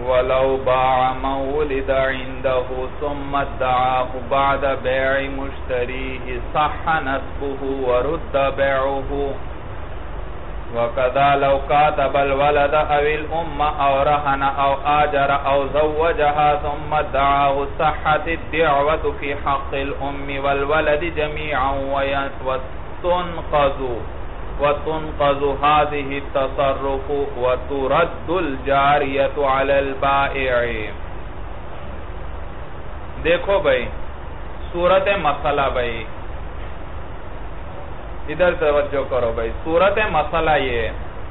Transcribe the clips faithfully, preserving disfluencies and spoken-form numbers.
ولو باع من ولد عنده ثم ادعاه بعد بيع مشتريه صح نسبه ورد بيعه وكذا لو كاتب الولد او الام او رهن او آجر او زوجها ثم ادعاه صحت الدعوة في حق الام والولد جميعا وتنقض وتنقض هذه التصرف وترد الجاریة على البائع. دیکھو بھائی صورت مسئلہ بھائی ادھر توجہ کرو بھائی. صورت مسئلہ یہ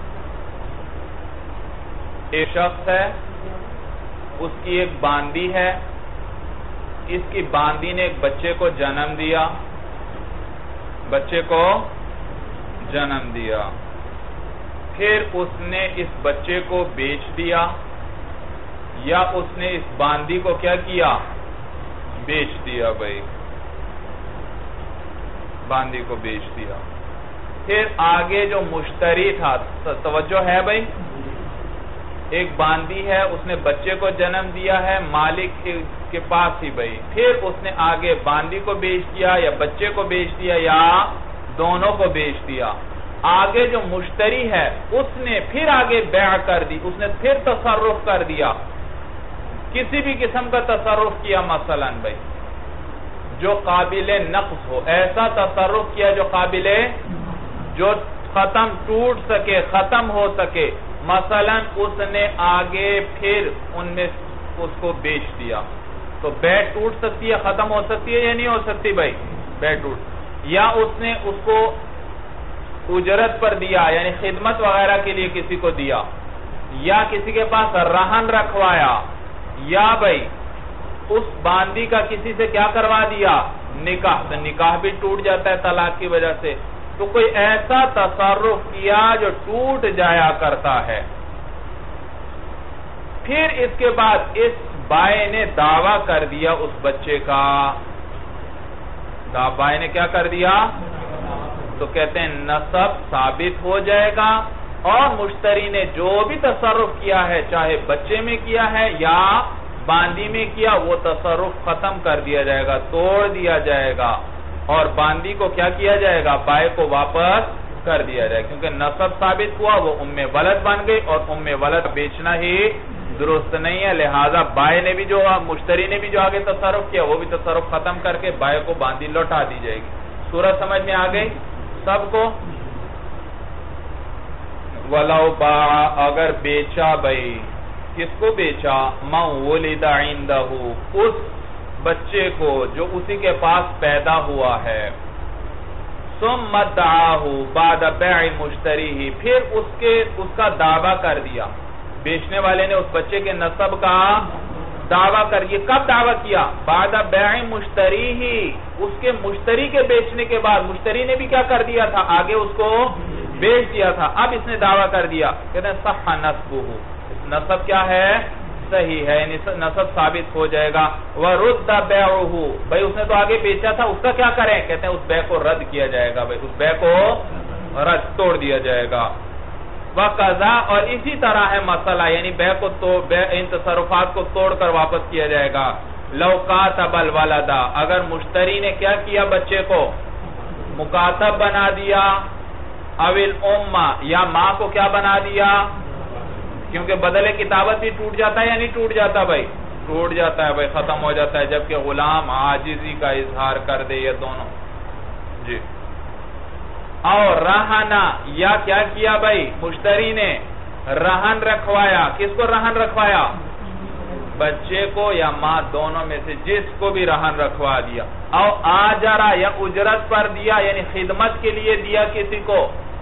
ایک شخص ہے, اس کی ایک باندی ہے, اس کی باندی نے ایک بچے کو جنم دیا, بچے کو جنم دیا, پھر اس نے اس بچے کو بیچ دیا یا اس نے اس باندی کو کیا کیا, بیچ دیا بھائی, باندی کو بیچ دیا. پھر آگے جو مشتری تھا, توجہ ہے بھائی, ایک باندی ہے, اس نے بچے کو جنم دیا ہے مالک کے پاس ہی بھائی, پھر اس نے آگے باندی کو بیچ دیا یا بچے کو بیچ دیا یا دونوں کو بیچ دیا. آگے جو مشتری ہے اس نے پھر آگے بیع کر دی, اس نے پھر تصرف کر دیا, کسی بھی قسم کا تصرف کیا مثلا بھائی جو قابل نقص ہو, ایسا تصرف کیا جو قابل جو ختم ٹوٹ سکے, ختم ہو سکے. مثلا اس نے آگے پھر ان میں اس کو بیچ دیا, تو بیع ٹوٹ سکتی ہے, ختم ہو سکتی ہے یا نہیں ہو سکتی بھائی, بیع ٹوٹ. یا اس نے اس کو اجرت پر دیا یعنی خدمت وغیرہ کے لیے کسی کو دیا, یا کسی کے پاس رہن رکھوایا, یا بھائی اس باندی کا کسی سے کیا کروا دیا, نکاح, تو نکاح بھی ٹوٹ جاتا ہے طلاق کی وجہ سے. تو کوئی ایسا تصرف کیا جو ٹوٹ جایا کرتا ہے. پھر اس کے بعد اس بائے نے دعویٰ کر دیا اس بچے کا, بائے نے کیا کر دیا, تو کہتے ہیں نسب ثابت ہو جائے گا, اور مشتری نے جو بھی تصرف کیا ہے چاہے بچے میں کیا ہے یا باندی میں کیا, وہ تصرف ختم کر دیا جائے گا, توڑ دیا جائے گا, اور باندی کو کیا کیا جائے گا, بائے کو واپس کر دیا جائے گا, کیونکہ نسب ثابت ہوا, وہ ام ولد بن گئی, اور ام ولد بیچنا ہی درست نہیں ہے. لہذا بائے نے بھی جو مشتری نے بھی جو آگے تصرف کیا وہ بھی تصرف ختم کر کے بائے کو باندی لوٹا دی جائے گی. صورت سمجھ میں آ گئی سب کو. وَلَوْ بَاعَ, اگر بیچا بھائی, کس کو بیچا, مَنْ وُلِدَ عِنْدَهُ, اس بچے کو جو اسی کے پاس پیدا ہوا ہے, ثُمَّ ادَّعَاهُ بَعْدَ بَيْعِ مُشْتَرِيهِ, پھر اس کے اس کا دعویٰ کر دیا, بیچنے والے نے اس بچے کے نسب کا دعویٰ کر, یہ کب دعویٰ کیا, بعد بیع مشتری, اس کے مشتری کے بیچنے کے بعد. مشتری نے بھی کیا کر دیا تھا, آگے اس کو بیچ دیا تھا, اب اس نے دعویٰ کر دیا, کہتے ہیں صح نسبہ, نسب کیا ہے, صحیح ہے, نسب ثابت ہو جائے گا. وَرُدَّ بَيْعُهُ, بھئی اس نے تو آگے بیچا تھا, اس کا کیا کریں, کہتے ہیں اس بیع کو رد کیا جائے گا, بھئی اس بیع کو رد توڑ دیا جائے گا. وَقَضَا, اور اسی طرح ہے مسئلہ, یعنی بیع کو تو ان تصرفات کو توڑ کر واپس کیا جائے گا. لَوْ قَاتَبَ الْوَلَدَ, اگر مشتری نے کیا کیا, بچے کو مکاتب بنا دیا, او الام, یا ماں کو کیا بنا دیا, کیونکہ بدل کتابت بھی ٹوٹ جاتا ہے یا نہیں ٹوٹ جاتا بھائی, ٹوٹ جاتا ہے بھائی, ختم ہو جاتا ہے, جبکہ غلام عاجزی کا اظہار کر دے, یہ دونوں جی. اور رہنا, یا کیا کیا بھائی, مشتری نے رہن رکھوایا, کس کو رہن رکھوایا, بچے کو یا ماں, دونوں میں سے جس کو بھی رہن رکھوا دیا. اور آجرا, یا اجرت پر دیا, یعنی خدمت کے لیے دیا کسی کو,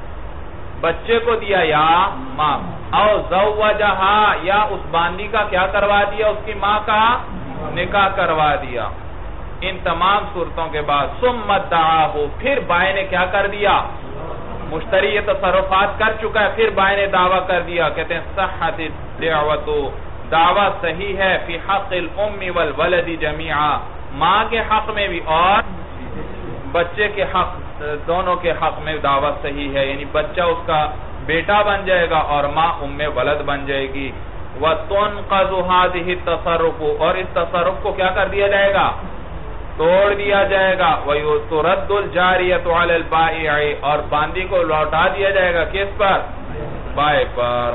بچے کو دیا یا ماں. اور زوجہا, یا اس باندی کا کیا کروا دیا, اس کی ماں کا نکاح کروا دیا. ان تمام صورتوں کے بعد ثم ادعاہ, پھر بائے نے کیا کر دیا, مشتری یہ تصرفات کر چکا ہے, پھر بائے نے دعویٰ کر دیا, کہتے ہیں صحت الدعوۃ, دعویٰ صحیح ہے, فی حق الام والولد جمیعا, ماں کے حق میں بھی اور بچے کے حق, دونوں کے حق میں دعویٰ صحیح ہے, یعنی بچہ اس کا بیٹا بن جائے گا اور ماں ام ولد بن جائے گی. وَتُنْقَذُ هَذِهِ التَّصَرُّفُ اور اس تصرف کو کیا کر دیا جائے گا؟ توڑ دیا جائے گا. وَيُتُرَدُّ الْجَارِيَةُ عَلَى الْبَائِعِ اور باندی کو لوٹا دیا جائے گا کس پر؟ بائع پر.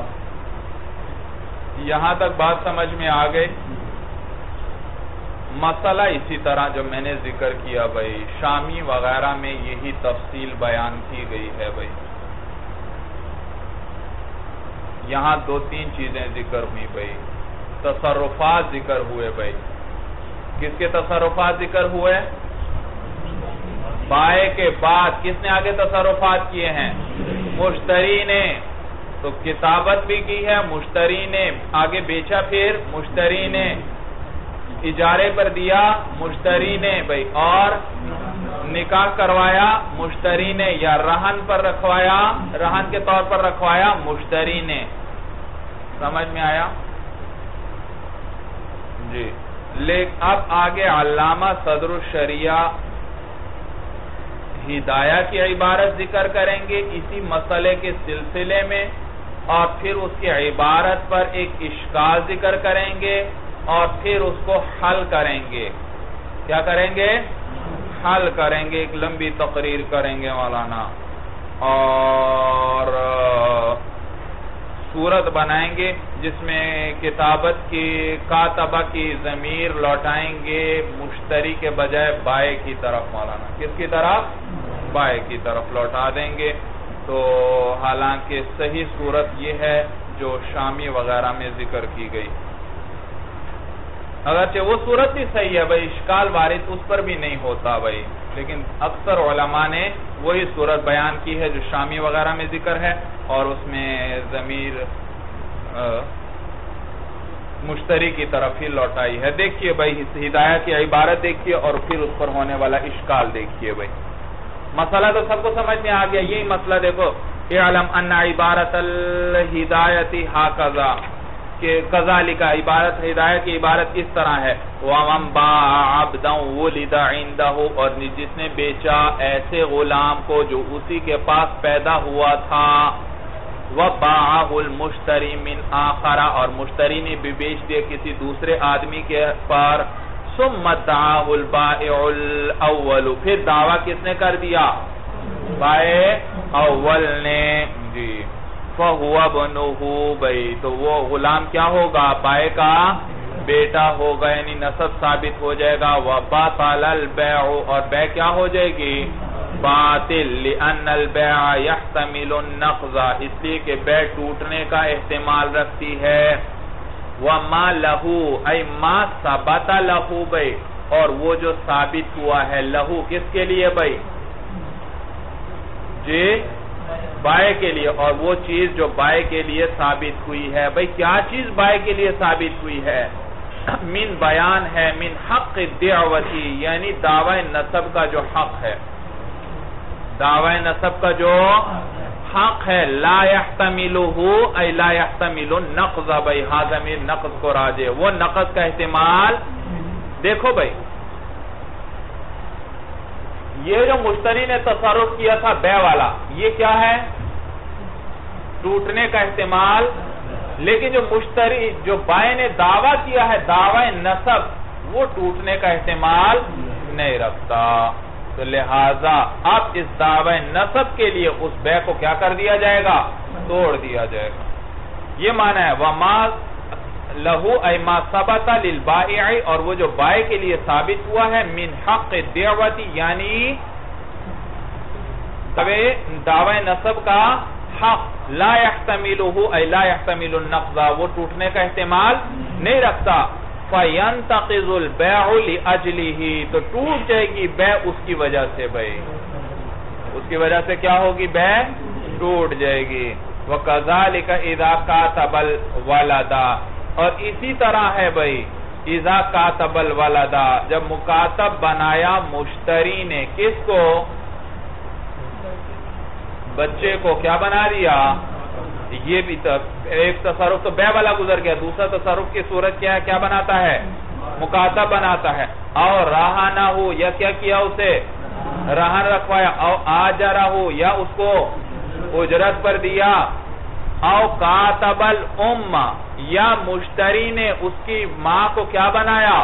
یہاں تک بات سمجھ میں آ گئی. مسئلہ اسی طرح جو میں نے ذکر کیا بھائی شامی وغیرہ میں یہی تفصیل بیان کی گئی ہے بھائی. یہاں دو تین چیزیں ذکر ہوئی بھائی. تصرفات ذکر ہوئے بھائی. کس کے تصرفات ذکر ہوئے؟ بائع کے بعد کس نے آگے تصرفات کیے ہیں؟ مشتری نے. تو کتابت بھی کی ہے مشتری نے, آگے بیچا پھر مشتری نے, اجارے پر دیا مشتری نے بھائی, اور نکاح کروایا مشتری نے, یا رہن پر رکھوایا, رہن کے طور پر رکھوایا مشتری نے. سمجھ میں آیا جی. لیکن اب آگے علامہ صدر الشریعہ ہدایہ کی عبارت ذکر کریں گے اسی مسئلے کے سلسلے میں, اور پھر اس کی عبارت پر ایک اشکال ذکر کریں گے, اور پھر اس کو حل کریں گے. کیا کریں گے؟ حل کریں گے. ایک لمبی تقریر کریں گے مولانا, اور صورت بنائیں گے جس میں کتابت کی کاتبہ کی ضمیر لوٹائیں گے مشتری کے بجائے بائع کی طرف. مولانا کس کی طرف؟ بائع کی طرف لوٹا دیں گے. تو حالانکہ صحیح صورت یہ ہے جو شامی وغیرہ میں ذکر کی گئی. اگرچہ وہ صورت بھی صحیح ہے بھائی, اشکال وارد اس پر بھی نہیں ہوتا بھائی, لیکن اکثر علماء نے وہی صورت بیان کی ہے جو شامی وغیرہ میں ذکر ہے, اور اس میں ضمیر مشتری کی طرف ہی لوٹائی ہے. دیکھیے بھائی ہدایہ کی عبارت دیکھیے, اور پھر اس پر ہونے والا اشکال دیکھیے بھائی. مسئلہ تو سب کو سمجھ میں آ گیا. یہی مسئلہ دیکھو, اعلم ان عبارت الہدایت ہاکذا, کہ کذالک عبارت ہدایہ کی عبارت اس طرح ہے, وَمَنْ بَاعَ عَبْدًا وُلِدَ عِنْدَهُ اور جس نے بیچا ایسے غلام کو جو اسی کے پاس پیدا ہوا تھا, وَبَاعَهُ الْمُشْتَرِ مِنْ آخَرَ اور مشتری نے بھی بیچ دیا کسی دوسرے آدمی کے پر, ثُمَّ ادَّعَاهُ الْبَائِعُ الْأَوَّلُ پھر دعویٰ کس نے کر دیا؟ بائع اول نے جی. فَهُوَ ابْنُهُ بھئی تو وہ غلام کیا ہوگا؟ بائع کا بیٹا ہوگا, یعنی نسب ثابت ہو جائے گا. وَبَطَلَ الْبَيْعُ اور بیع کیا ہو جائے گی؟ باطل. لِأَنَّ الْبَيْعَ يَحْتَمِلُ النَّقْضَ اس لیے کہ بیع ٹوٹنے کا احتمال رکھتی ہے. وَمَا لَهُ اَيْ مَا ثَبَتَ لَهُ بھئی اور وہ جو ثابت ہوا ہے لہو کس کے لیے بھئی؟ جی بائع کے لیے. اور وہ چیز جو بائع کے لیے ثابت ہوئی ہے بھئی, کیا چیز بائع کے لیے ثابت ہوئی ہے؟ من بیان ہے, من حق الدعوتی یعنی دعوی نسب کا جو حق ہے, دعوی نسب کا جو حق ہے. لا يحتملہ ای لا يحتمل النقض بھئی, ہاں ضمیر نقض کو راجع, وہ نقض کا احتمال. دیکھو بھئی یہ جو مشتری نے تصرف کیا تھا بیع والا, یہ کیا ہے؟ ٹوٹنے کا احتمال. لیکن جو مشتری جو بائع نے دعویٰ کیا ہے دعوی نسب, وہ ٹوٹنے کا احتمال نہیں رکھتا. تو لہذا اب اس دعوی نسب کے لیے اس بیع کو کیا کر دیا جائے گا؟ توڑ دیا جائے گا. یہ معنی ہے وَمَا لَهُ اَيْ مَا ثَبَتَ لِلْبَائِعِ اور وہ جو بائع کے لیے ثابت ہوا ہے من حق الدعوتی یعنی دعوی نسب کا حق. لا يحتملہ ای لا يحتمل النقض وہ ٹوٹنے کا احتمال نہیں رکھتا. فَيَنْتَقِضُ الْبَيْعُ لِأَجْلِهِ تو ٹوٹ جائے گی بیع اس کی وجہ سے بھئی, اس کی وجہ سے کیا ہوگی؟ بیع ٹوٹ جائے گی. وَكَذَلِكَ إِذَا كَاتَبَ الْوَلَدَ اور اسی طرح ہے بھئی اِذَا كَاتَبَ الْوَلَدَ جب مکاتب بنایا مشتری نے کس کو؟ بچے کو کیا بنا دیا؟ یہ بھی ایک تصرف تو بیع والا گزر گیا, دوسرا تصرف کی صورت کیا ہے؟ کیا بناتا ہے؟ مکاتب بناتا ہے. اور رہانہ ہو یا کیا کیا اسے؟ رہن رکھوایا. او آجرہ ہو یا اس کو اجرت پر دیا. او کاتب الام یا مشتری نے اس کی ماں کو کیا بنایا؟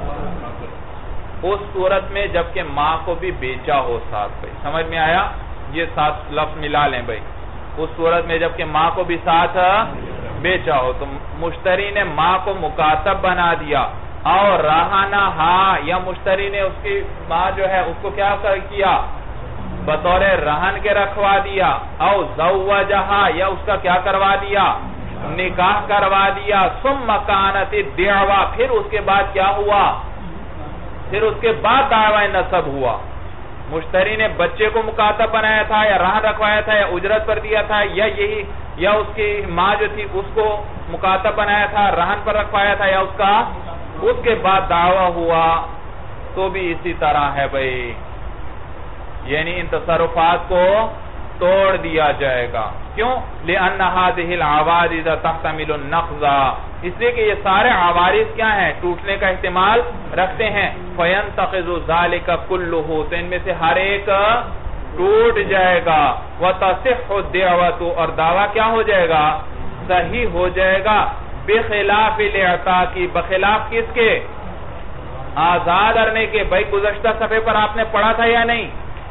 اس صورت میں جبکہ ماں کو بھی بیچا ہو ساتھ بھائی، سمجھ میں آیا؟ یہ ساتھ لفظ ملا لیں بھائی، اس صورت میں جبکہ ماں کو بھی ساتھ بیچا ہو تو مشتری نے ماں کو مکاتب بنا دیا، اور رہنا ہا یا مشتری نے اس کی ماں جو ہے اس کو کیا کیا؟ بطور رہن کے رکھوا دیا، او زوجہا یا اس کا کیا کروا دیا؟ نکاح کروا دیا، ثم کانت الدعوہ پھر اس کے بعد کیا ہوا؟ پھر اس کے بعد دعوی نسب ہوا۔ مشتری نے بچے کو مکاتب بنایا تھا یا رہن رکھوایا تھا یا اجرت پر دیا تھا، یا یہی یا اس کی ماں جو تھی اس کو مکاتب بنایا تھا، رہن پر رکھوایا تھا، یا اس کا اس کے بعد دعوی ہوا، تو بھی اسی طرح ہے بھائی، یعنی ان تصرفات کو توڑ دیا جائے گا۔ کیوں؟ لِأَنَّ هَذِهِ الْعَوَارِضَ تَحْتَمِلُ النَّقْضَ، اس لیے کہ یہ سارے عوارض کیا ہیں؟ ٹوٹنے کا احتمال رکھتے ہیں۔ فَيَنْتَقِضُ ذَلِكَ كُلُّهُ، تو ان میں سے ہر ایک ٹوٹ جائے گا۔ وَتَصِحُّ الدِّعْوَةُ، اور دعویٰ کیا ہو جائے گا؟ صحیح ہو جائے گا۔ بِخِلَافِ الْإِعْتَاقِ، بخلاف کس کے؟ آزاد کرنے کے۔ بھائی گزشتہ صفحے پر آپ نے پڑھا تھا یا نہیں؟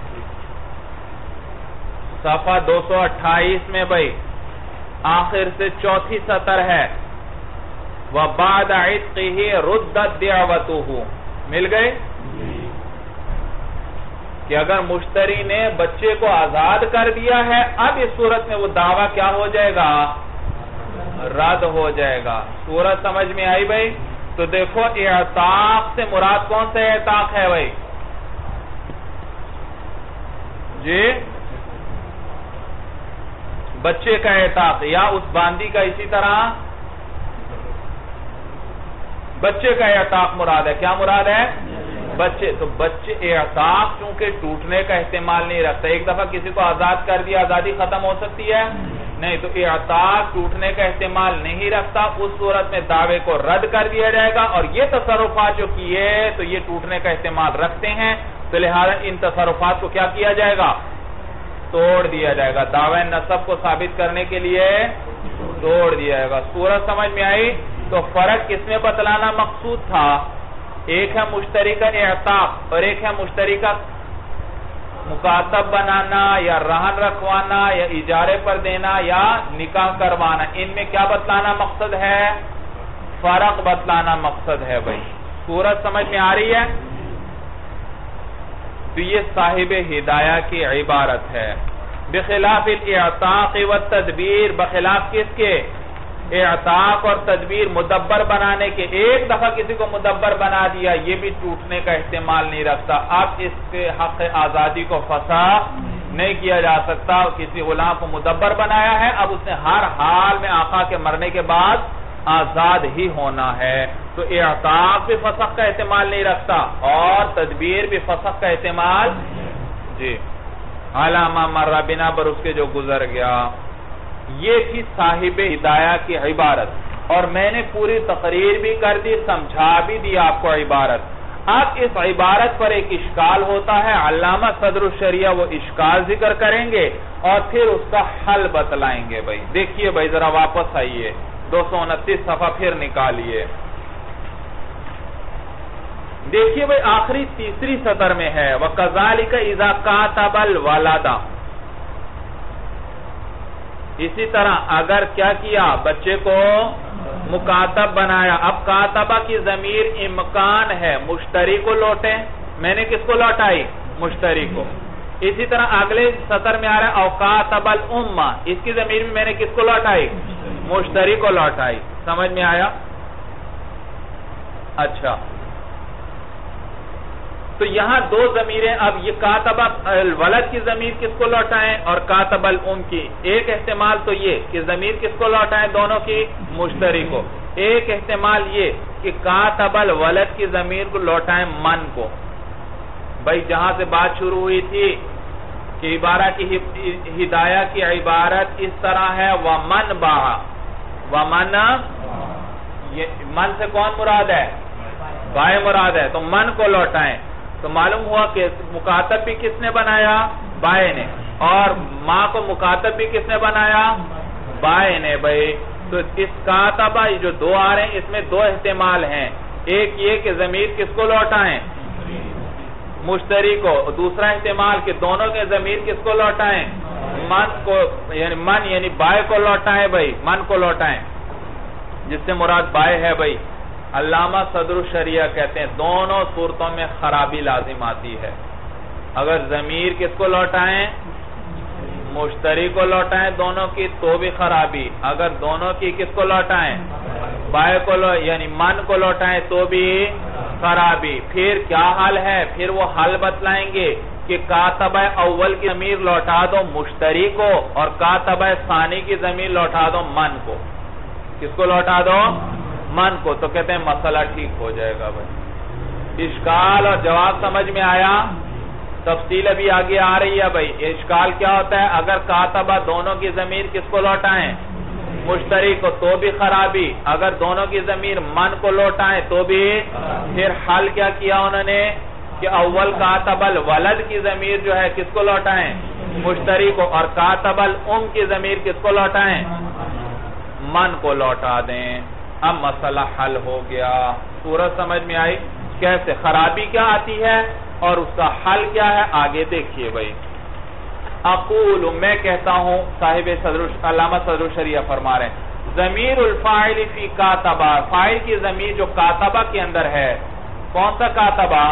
صفحہ دو سو اٹھائیس میں بھائی آخر سے چوتھی سطر ہے، وَبَعْدَ عِتْقِهِ رُدَّتْ دِعْوَتُهُ، مل گئے؟ کہ اگر مشتری نے بچے کو آزاد کر دیا ہے، اب اس صورت میں وہ دعویٰ کیا ہو جائے گا؟ رد ہو جائے گا۔ صورت سمجھ میں آئی بھائی؟ تو دیکھو اعتاق سے مراد کون سے اعتاق ہے بھائی؟ جی بچے کا اعتاق یا اس باندی کا، اسی طرح بچے کا اعتاق مراد ہے۔ کیا مراد ہے؟ بچے۔ تو بچے اعتاق چونکہ ٹوٹنے کا احتمال نہیں رکھتا، ایک دفعہ کسی کو آزاد کر دیا آزادی ختم ہو سکتی ہے؟ نہیں، تو اعتاق ٹوٹنے کا احتمال نہیں رکھتا، اس صورت میں دعوے کو رد کر دیا جائے گا، اور یہ تصرفات جو کیے تو یہ ٹوٹنے کا احتمال رکھتے ہیں، تو لہذا ان تصرفات کو کیا کیا جائے گا؟ توڑ دیا جائے گا۔ دعوی نسب کو ثابت کرنے کے لیے توڑ دیا جائے گا۔ صورت سمجھ میں آئی؟ تو فرق کس میں بتلانا مقصود تھا؟ ایک ہے مشتری کا اعتاق اور ایک ہے مشتری کا مکاتب بنانا یا رہن رکھوانا یا اجارے پر دینا یا نکاح کروانا۔ ان میں کیا بتلانا مقصد ہے؟ فرق بتلانا مقصد ہے بھائی۔ صورت سمجھ میں آ رہی ہے؟ تو یہ صاحب ہدایہ کی عبارت ہے۔ بخلاف الاعتاق والتدبیر، بخلاف کس کے؟ اعتاق اور تدبیر، مدبر بنانے کے۔ ایک دفعہ کسی کو مدبر بنا دیا، یہ بھی ٹوٹنے کا احتمال نہیں رکھتا۔ اب اس کے حق آزادی کو فسخ نہیں کیا جا سکتا۔ کسی غلام کو مدبر بنایا ہے، اب اس نے ہر حال میں آقا کے مرنے کے بعد آزاد ہی ہونا ہے، تو اعتاق بھی فسخ کا احتمال نہیں رکھتا اور تدبیر بھی فسخ کا احتمال۔ جی علامہ مرہ بنا پر اس کے جو گزر گیا۔ یہ تھی صاحب ہدایہ کی عبارت، اور میں نے پوری تقریر بھی کر دی، سمجھا بھی دی آپ کو عبارت۔ اب اس عبارت پر ایک اشکال ہوتا ہے، علامہ صدر الشریعہ وہ اشکال ذکر کریں گے اور پھر اس کا حل بتلائیں گے بھائی۔ دیکھیے بھائی ذرا واپس آئیے، دو سو انتیس صفحہ پھر نکالیے۔ دیکھیے بھئی آخری تیسری سطر میں ہے، وَكَذَلِكَ إِذَا كَاتَبَ الْوَلَدَ، اسی طرح اگر کیا کیا؟ بچے کو مکاتب بنایا۔ اب کاتبہ کی ضمیر امکان ہے مشتری کو لوٹیں، میں نے کس کو لوٹائی؟ مشتری کو۔ اسی طرح اگلے سطر میں آ رہا ہے او کاتب الامہ، اس کی ضمیر میں میں نے کس کو لوٹائی؟ مشتری کو لوٹائی۔ سمجھ میں آیا؟ اچھا، تو یہاں دو ضمیریں، اب یہ کاتب الولد کی ضمیر کس کو لوٹائیں اور کاتب الام کی؟ ایک احتمال تو یہ کہ ضمیر کس کو لوٹائیں دونوں کی؟ مشتری کو۔ ایک احتمال یہ کہ کاتب الولد کی ضمیر کو لوٹائیں من کو۔ بھائی جہاں سے بات شروع ہوئی تھی کہ عبارہ کی ہدایہ کی عبارت اس طرح ہے، وَمَنْ بَعَ، وَمَنْ، من سے کون مراد ہے؟ بائے مراد ہے، تو من کو لوٹائیں۔ تو معلوم ہوا کہ مکاتب بھی کس نے بنایا؟ بائے نے، اور ماں کو مکاتب بھی کس نے بنایا؟ بائے نے۔ بھائی تو اس کاتبہ جو دو آ رہے ہیں اس میں دو احتمال ہیں. ایک یہ کہ ضمیر کس کو لوٹائیں؟ مشتری کو. دوسرا احتمال کہ دونوں کے ضمیر کس کو لوٹائیں؟ من کو، یعنی من یعنی بائے کو لوٹائیں بھائی، من کو لوٹائیں، جس سے مراد بائے ہے بھائی. علامہ صدر الشریعہ کہتے ہیں دونوں صورتوں میں خرابی لازم آتی ہے. اگر ضمیر کس کو لوٹائیں؟ مشتری کو لوٹائیں دونوں کی تو بھی خرابی. اگر دونوں کی کس کو لوٹائیں؟ بائے کو لو یعنی من کو لوٹائیں تو بھی خرابی. پھر کیا حل ہے؟ پھر وہ حل بتلائیں گے کہ کاتبہ اول کی ضمیر لوٹا دو مشتری کو اور کاتبہ ثانی کی ضمیر لوٹا دو من کو. کس کو لوٹا دو؟ من کو. تو کہتے ہیں مسئلہ ٹھیک ہو جائے گا بھائی. اشکال اور جواب سمجھ میں آیا؟ تفصیل ابھی آگے آ رہی ہے بھائی. اشکال کیا ہوتا ہے؟ اگر کاتبہ دونوں کی ضمیر کس کو لوٹائیں؟ مشتری کو تو بھی خرابی. اگر دونوں کی ضمیر من کو لوٹائیں تو بھی. پھر حل کیا کیا انہوں نے کہ اول کاتب الولد کی ضمیر جو ہے کس کو لوٹائیں؟ مشتری کو. اور کاتب الام کی ضمیر کس کو لوٹائیں؟ من کو لوٹا دیں. اب مسئلہ حل ہو گیا. صورت سمجھ میں آئی؟ کیسے خرابی کیا آتی ہے اور اس کا حل کیا ہے آگے دیکھیے بھائی. اقول میں کہتا ہوں، صاحب صدر علامہ صدر الشریعہ فرما رہے ہیں ضمیر الفاعل فی کاتبہ، فاعل کی ضمیر جو کاتبہ کے اندر ہے. کون سا کاتبہ؟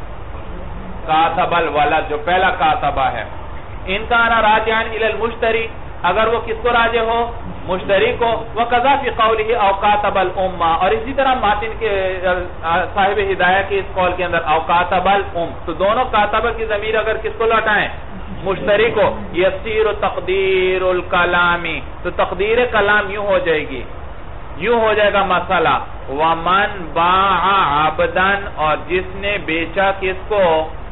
کاتب الولد جو پہلا کاتبہ ہے. ان کان راجعا الی المشتری، اگر وہ کس کو راجع ہو؟ مشتری کو. وقضا فی قولہ او کاتب الام، اور اسی طرح ماتن کے صاحب ہدایہ کے اس قول کے اندر او کاتب الام، تو دونوں کاتبہ کی ضمیر اگر کس کو لوٹائیں؟ مشتری کو. یسیر تقدیر الکلامی، تو تقدیر کلام یوں ہو جائے گی، یوں ہو جائے گا مسئلہ ومن باع عبدن، اور جس نے بیچا کس کو؟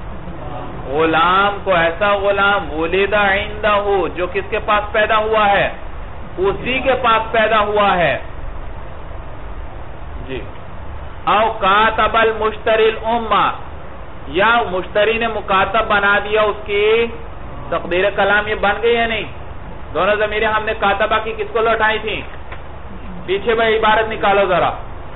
غلام کو. ایسا غلام ولد عندہ جو کس کے پاس پیدا ہوا ہے؟ اسی کے پاس پیدا ہوا ہے جی. او کاتب المشتری الامہ، یا مشتری نے مکاتب بنا دیا اس کی تقدیر کلام. یہ بن گئی ہے نہیں؟ دونوں ضمیریں ہم نے کاتبہ کی کس کو لوٹائی تھی؟ پیچھے بھائی عبارت نکالو ذرا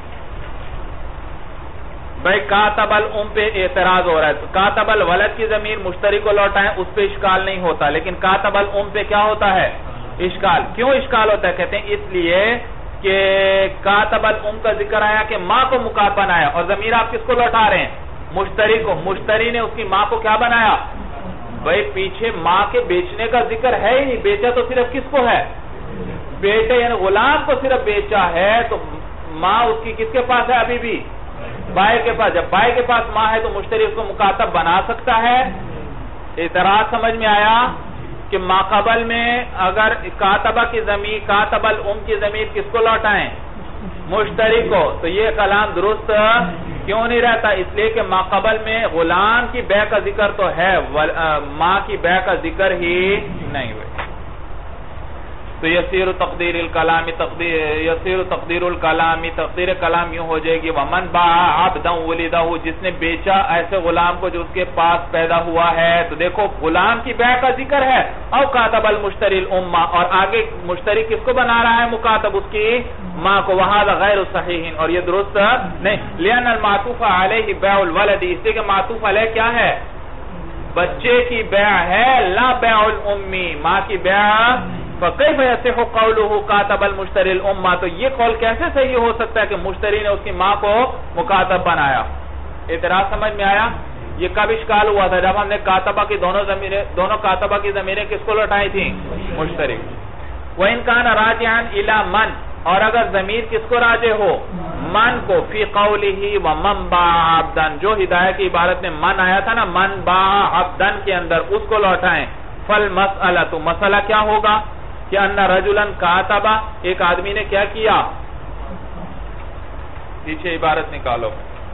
بھائی. کاتب الام پہ اعتراض ہو رہا ہے. کاتب الولد کی ضمیر مشتری کو لوٹائیں اس پہ اشکال نہیں ہوتا، لیکن کاتب الام پہ کیا ہوتا ہے؟ اشکال. کیوں اشکال ہوتا ہے؟ کہتے ہیں اس لیے کہ کاتب الام کا ذکر آیا کہ ماں کو مکاتب بنایا، اور ضمیر آپ کس کو لوٹا رہے ہیں؟ مشتری کو. مشتری نے اس کی ماں کو کیا بنایا؟ بھائی پیچھے ماں کے بیچنے کا ذکر ہے ہی نہیں. بیچا تو صرف کس کو ہے؟ بیٹے یعنی غلام کو صرف بیچا ہے. تو ماں اس کی کس کے پاس ہے؟ ابھی بھی بائے کے پاس. جب بائے کے پاس ماں ہے تو مشتری اس کو مکاتب بنا سکتا ہے. اعتراض سمجھ میں آیا کہ ماقبل میں اگر کاتبہ کی ضمیر کاتب الام کی ضمیر کس کو لوٹائیں؟ مشتری کو. تو یہ کلام درست کیوں نہیں رہتا؟ اس لیے کہ ماقبل میں غلام کی بیع کا ذکر تو ہے، ماں کی بیع کا ذکر ہی نہیں ہوئے. تو یسیر تقدیر الکلامی تقدیر یسیر تقدیر الکلامی تقدیر کلام یوں ہو جائے گی ومن باع عبدا ولدہ، جس نے بیچا ایسے غلام کو جو اس کے پاس پیدا ہوا ہے. تو دیکھو غلام کی بیع کا ذکر ہے. او کاتب المشتری الامہ، اور آگے مشتری کس کو بنا رہا ہے مکاتب؟ اس کی ماں کو. وہذا غیر صحیح، اور یہ درست نہیں. لأن المعطوف علیہ بیع الولد، اس لیے کہ معطوف علیہ کیا ہے؟ بچے کی بیع ہے، لا بیع الامی، ماں کی بیع. فَكَيْفَ يَصِحُ قَوْلُهُ كَاتَبَ الْمُشْتَرِي الْأُمَّةِ، تو یہ قول کیسے صحیح ہو سکتا ہے کہ مشتری نے اس کی ماں کو مکاتب بنایا؟ اعتراض سمجھ میں آیا؟ یہ کب اشکال ہوا تھا؟ جب ہم نے کاتبہ کی دونوں ضمیریں دونوں کاتبہ کی ضمیریں کس کو لوٹائی تھیں؟ مشتری. وَإِنْ كَانَ رَاجِعًا إِلَى مَنْ، اور اگر ضمیر کس کو راجع ہو؟ من کو. فی قوله ومن باع عبدا، جو ہدایہ کی عبارت میں من آیا تھا نا، من باع عبدا کے اندر اس کو لوٹائیں. فالمسألہ، تو مسئلہ کیا ہوگا کہ ان رجلا کاتبہ، ایک آدمی نے کیا کیا؟ پیچھے عبارت نکالو.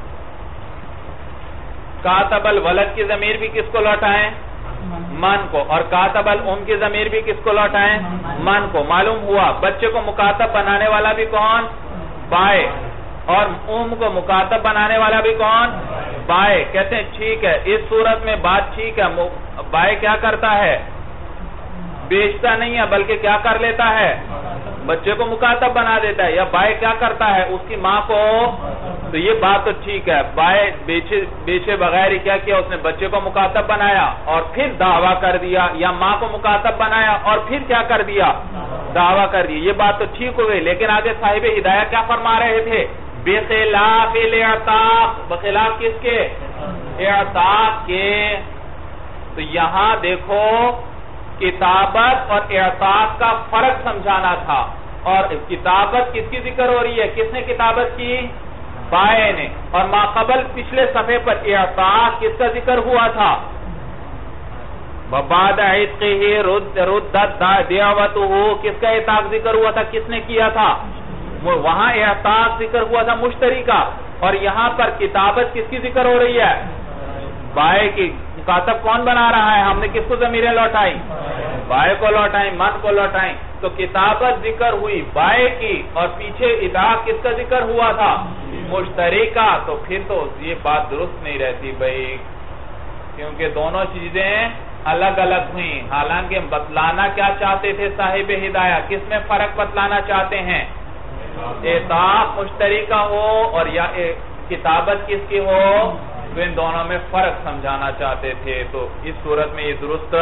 کاتب الولد کی ضمیر بھی کس کو لوٹائیں؟ من کو. اور کاتب الام کی ضمیر بھی کس کو لوٹائیں؟ من کو. معلوم ہوا بچے کو مکاتب بنانے والا بھی کون؟ بائے. اور ام کو مکاتب بنانے والا بھی کون؟ بائے. کہتے ہیں ٹھیک ہے، اس صورت میں بات ٹھیک ہے. بائے کیا کرتا ہے؟ بیچتا نہیں ہے بلکہ کیا کر لیتا ہے؟ بچے کو مکاتب بنا دیتا ہے، یا بائے کیا کرتا ہے اس کی ماں کو، تو یہ بات تو ٹھیک ہے، بائے بیچے بیچے بغیر ہی کیا کیا اس نے بچے کو مکاتب بنایا اور پھر دعویٰ کر دیا، یا ماں کو مکاتب بنایا اور پھر کیا کر دیا، دعویٰ کر دیا، یہ بات تو ٹھیک ہو گئی۔ لیکن آگے صاحب ہدایہ کیا فرما رہے تھے، بخلاف الاعتاق، بخلاف کس کے، اعتاق کے۔ تو یہاں دیکھو کتابت اور اعتاق کا فرق سمجھانا تھا، اور کتابت کس کی ذکر ہو رہی ہے، کس نے کتابت کی، بائے نے، اور ما قبل پچھلے صفحے پر اعتاق کس کا ذکر ہوا تھا، وَبَعْدَ عِتْقِهِ رُدَّتْ دِعْوَتُهُ، کس کا اعتاق ذکر ہوا تھا، کس نے کیا تھا، وہاں اعتاق ذکر ہوا تھا مشتری کا، اور یہاں پر کتابت کس کی ذکر ہو رہی ہے، بائے کی۔ مکاتب کون بنا رہا ہے، ہم نے کس کو ضمیریں لوٹائی، بائے کو لوٹائیں، من کو لوٹائیں، تو کتابت ذکر ہوئی بائے کی، اور پیچھے اعتاق کس کا ذکر ہوا تھا، مشتری کا، تو پھر تو یہ بات درست نہیں رہتی بھائی، کیونکہ دونوں چیزیں الگ الگ ہوئیں۔ حالانکہ بتلانا کیا چاہتے تھے صاحب ہدایہ، کس میں فرق بتلانا چاہتے ہیں، اعتاق مشتری کا ہو اور یا کتابت کس کی ہو، تو ان دونوں میں فرق سمجھانا چاہتے تھے۔ تو اس صورت میں یہ درست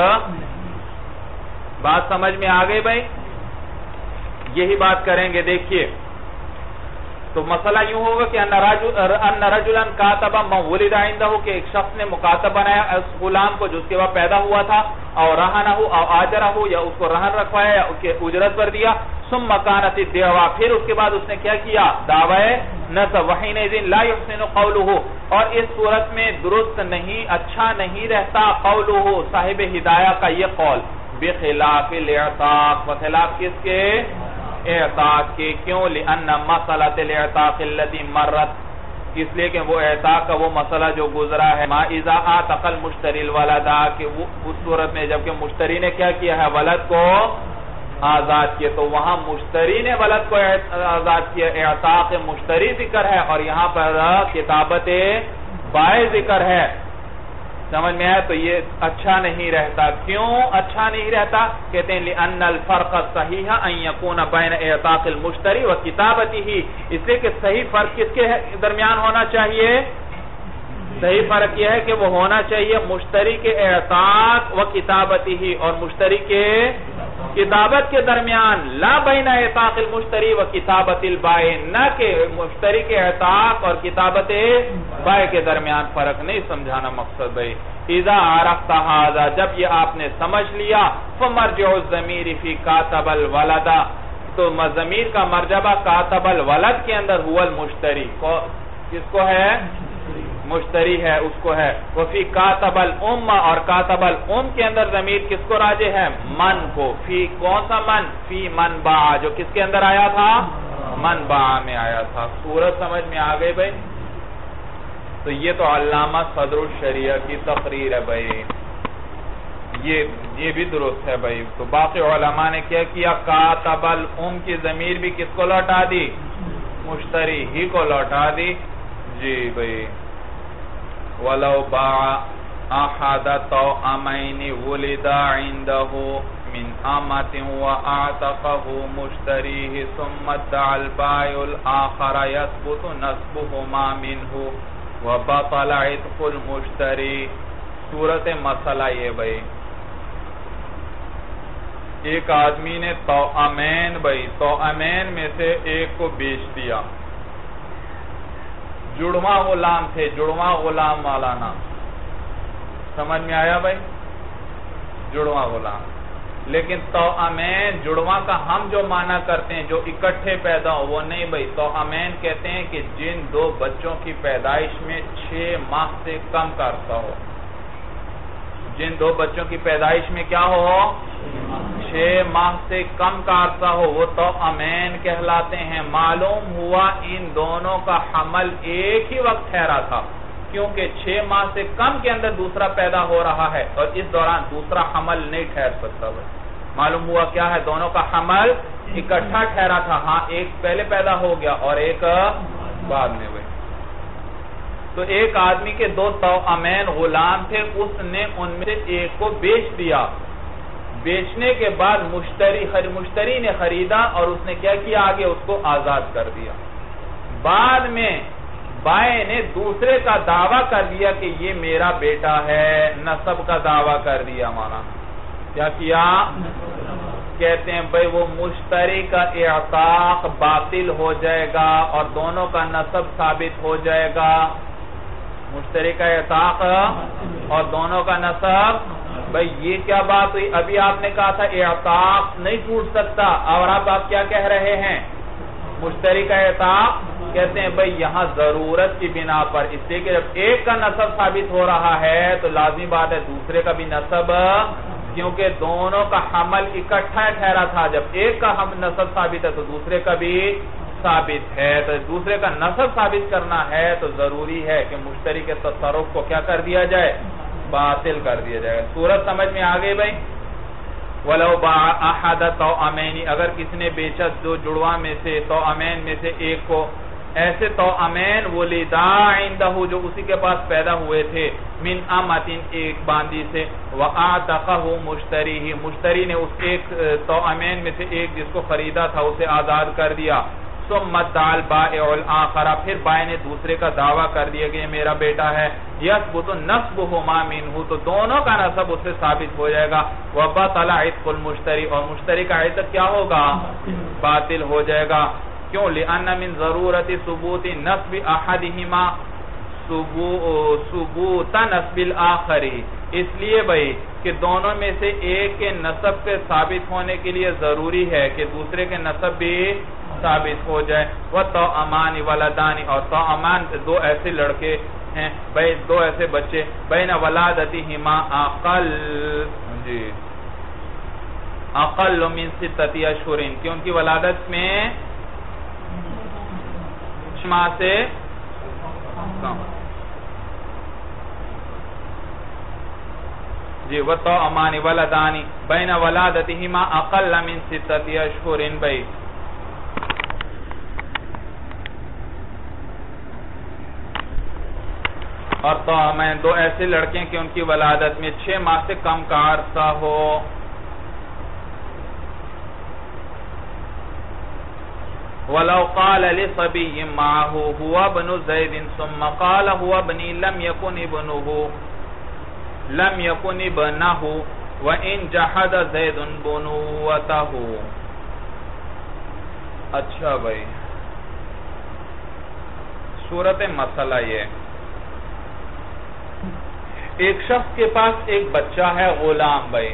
بات سمجھ میں آ گئی بھائی، یہی بات کریں گے۔ دیکھیے تو مسئلہ یوں ہوگا کہ ان رجلا کاتب من ولد عنده، کہ ایک شخص نے مکاتب بنایا اس غلام کو جو اس کے بعد پیدا ہوا تھا، اور رہنہ او آجرہ، یا اس کو رہن رکھوایا یا اس کے اجرت پر دیا، ثم كانت الدعوى، پھر اس کے بعد اس نے کیا کیا، دعوی نصب، وحینئذ لا يحسن قوله، اور اس صورت میں درست نہیں، اچھا نہیں رہتا قوله، صاحب ہدایہ کا یہ قول، بخلاف الاعتاق، بخلاف کس کے، اعتاق کے۔ کیوں، لأن مسئلة الاعتاق التي مرت، اس لیے کہ وہ اعتاق کا وہ مسئلہ جو گزرا ہے، ما اذا اعتق المشتری الولد، کہ وہ اس صورت میں جبکہ مشتری نے کیا کیا ہے، ولد کو آزاد کیا، تو وہاں مشتری نے ولد کو آزاد کیا، اعتاق مشتری ذکر ہے، اور یہاں پر کتابت بائے ذکر ہے، سمجھ میں آیا؟ تو یہ اچھا نہیں رہتا۔ کیوں اچھا نہیں رہتا؟ کہتے ہیں لِأَنَّ الْفَرْقَ الصَّحِيحَ أَن يَكُونَ بَيْنَ اعتاق الْمُشْتَرِ وَكِتَابَتِهِ، اس لیے کہ صحیح فرق کس کے درمیان ہونا چاہیے، صحیح فرق یہ ہے کہ وہ ہونا چاہیے مشتری کے اعتاق و کتابتہ، اور مشتری کے کتابت کے درمیان، لا بین اعتاق المشتری و کتابت البائع، نہ کہ مشتری کے اعتاق اور کتابت بائع کے درمیان فرق نہیں سمجھانا مقصد ہے۔ اذا عرفت هذا، جب یہ آپ نے سمجھ لیا، فمرجع الضمیر فی کاتب الولد، تو ضمیر کا مرجبہ کاتب الولد کے اندر هو المشتری، کس کو ہے، مشتری ہے، اس کو ہے۔ وفی کاتب الام، اور کاتب الام کے اندر ضمیر کس کو راجع ہے، من کو، فی کون سا من، فی من باع، جو کس کے اندر آیا تھا، من باع میں آیا تھا۔ صورت سمجھ میں آ گئی بھائی؟ تو یہ تو علامہ صدر الشریعہ کی تقریر ہے بھائی، یہ یہ بھی درست ہے بھائی۔ تو باقی علماء نے کیا کیا، کاتب الام کی ضمیر بھی کس کو لوٹا دی، مشتری ہی کو لوٹا دی۔ جی بھائی، وَلَوْ بَاعَ أَحَدَ طَوْأَمَيْنِ وُلِدَ عِنْدَهُ مِنْ أَمَةٍ وَأَعْتَقَهُ مُشْتَرِيهِ ثُمَّ ادَّعَ الْبَائِعُ الْآخَرَ يَثْبُتُ نَسْبُهُمَا مِنْهُ وَبَطَلَ عِتْقُ الْمُشْتَرِي۔ صورت مسئلہ یہ بھائی، ایک آدمی نے طوامین بھائی، طوامین میں سے ایک کو بیچ دیا، جڑواں غلام تھے، جڑواں غلام مولانا، سمجھ میں آیا بھائی، جڑواں غلام۔ لیکن طوامین، جڑواں کا ہم جو معنی کرتے ہیں جو اکٹھے پیدا ہو، وہ نہیں بھائی، طوامین کہتے ہیں کہ جن دو بچوں کی پیدائش میں چھ ماہ سے کم کا عرصہ ہو، جن دو بچوں کی پیدائش میں کیا ہو، چھ ماہ سے کم کا عرصہ ہو، وہ طوامین کہلاتے ہیں۔ معلوم ہوا ان دونوں کا حمل ایک ہی وقت ٹھہرا تھا، کیونکہ چھ ماہ سے کم کے اندر دوسرا پیدا ہو رہا ہے، اور اس دوران دوسرا حمل نہیں ٹھہر سکتا بھائی۔ معلوم ہوا کیا ہے، دونوں کا حمل اکٹھا ٹھہرا تھا، ہاں ایک پہلے پیدا ہو گیا اور ایک بعد میں بھائی۔ تو ایک آدمی کے دو طوامین غلام تھے، اس نے ان میں سے ایک کو بیچ دیا، بیچنے کے بعد مشتری مشتری نے خریدا اور اس نے کیا کیا آگے اس کو آزاد کر دیا. بعد میں بائیں نے دوسرے کا دعویٰ کر دیا کہ یہ میرا بیٹا ہے, نسب کا دعویٰ کر دیا. مانا کیا کیا؟ کہتے ہیں بھئی وہ مشتری کا اعتاق باطل ہو جائے گا اور دونوں کا نسب ثابت ہو جائے گا. مشتری کا اعتاق اور دونوں کا نسب. بھئی یہ کیا بات ہوئی؟ ابھی آپ نے کہا تھا اعتاق نہیں ٹوٹ سکتا, اور اب آپ کیا کہہ رہے ہیں؟ مشتری کا اعتاق. کہتے ہیں بھئی یہاں ضرورت کی بنا پر, اس لیے کہ جب ایک کا نسب ثابت ہو رہا ہے تو لازمی بات ہے دوسرے کا بھی نسب, کیونکہ دونوں کا حمل اکٹھا ٹھہرا تھا. جب ایک کا ہم نسب ثابت ہے تو دوسرے کا بھی ثابت ہے, تو دوسرے کا نسب ثابت کرنا ہے تو ضروری ہے کہ مشتری کے تصرف کو کیا کر دیا جائے؟ باطل کر دیا جائے. صورت سمجھ میں آگئی بھئی؟ وَلَوْ بَاعَ أَحَدَ طَوْعَمَيْنِ, اگر کسی نے بیچا دو جڑواں میں سے, طوعمین میں سے ایک کو, ایسے طوعمین وَلِدَا عِنْدَهُ جو اسی کے پاس پیدا ہوئے تھے, مِنْ أَمَةٍ ایک باندی سے, وَأَعْتَقَهُ مُشْتَرِهِ مشتری نے اس ایک طوعمین میں سے ایک جس کو خریدا تھا اسے آزاد کر دیا. ثُمَّ ادَّعَ الْبَائِعُ الْآخَرَ, پھر بائع نے دوسرے کا دعویٰ کر دیا کہ یہ میرا بیٹا ہے. يَثْبُتُ نَسْبُهُمَا مِنْهُ, تو دونوں کا نسب اس سے ثابت ہو جائے گا. وَبَطَلَ عِتْقُ الْمُشْتَرِ, اور مشتری کا عتق کیا ہوگا؟ باطل ہو جائے گا. کیوں؟ لِأَنَّ مِنْ ضَرُورَةِ ثُبُوتِ نَسْبِ أَحَدِهِمَا ثُبُوتَ نَسْبِ الْآخَرِ, اس لیے بھئی کہ دونوں میں سے ایک کے نسب کے ثابت ہونے کے لیے ضروری ہے کہ دوسرے کے نسب بھی ثابت ہو جائے. وَطَوْعَمَانِ وَلَدَانِ, اور طوعمان دو ایسے لڑکے ہیں, بھئی دو ایسے بچے, بین ولادتہما اقل جی اقل من ستۃ اشہر, کہ ان کی ولادت میں ماہ سے کم جی. وَطَوْعَمَانِ وَلَدَانِ بَيْنَ وَلَادَتِهِمَا أَقَلَّ مِنْ سِتَّةِ أَشْهُرٍ. بھئی اور طوعمین دو ایسے لڑکے کہ ان کی ولادت میں چھ ماہ سے کم کا عرصہ ہو. وَلَوْ قَالَ لِصَبِيٍّ مَعَهُ هُوَ ابْنُ زَيْدٍ ثُمَّ قَالَ هُوَ ابْنِي لَمْ يَكُنْ ابْنُهُ لم يكن ابنه وان جحد زید بنوته. اچھا بھائی, صورت مسئلہ یہ, ایک شخص کے پاس ایک بچہ ہے غلام. بھائی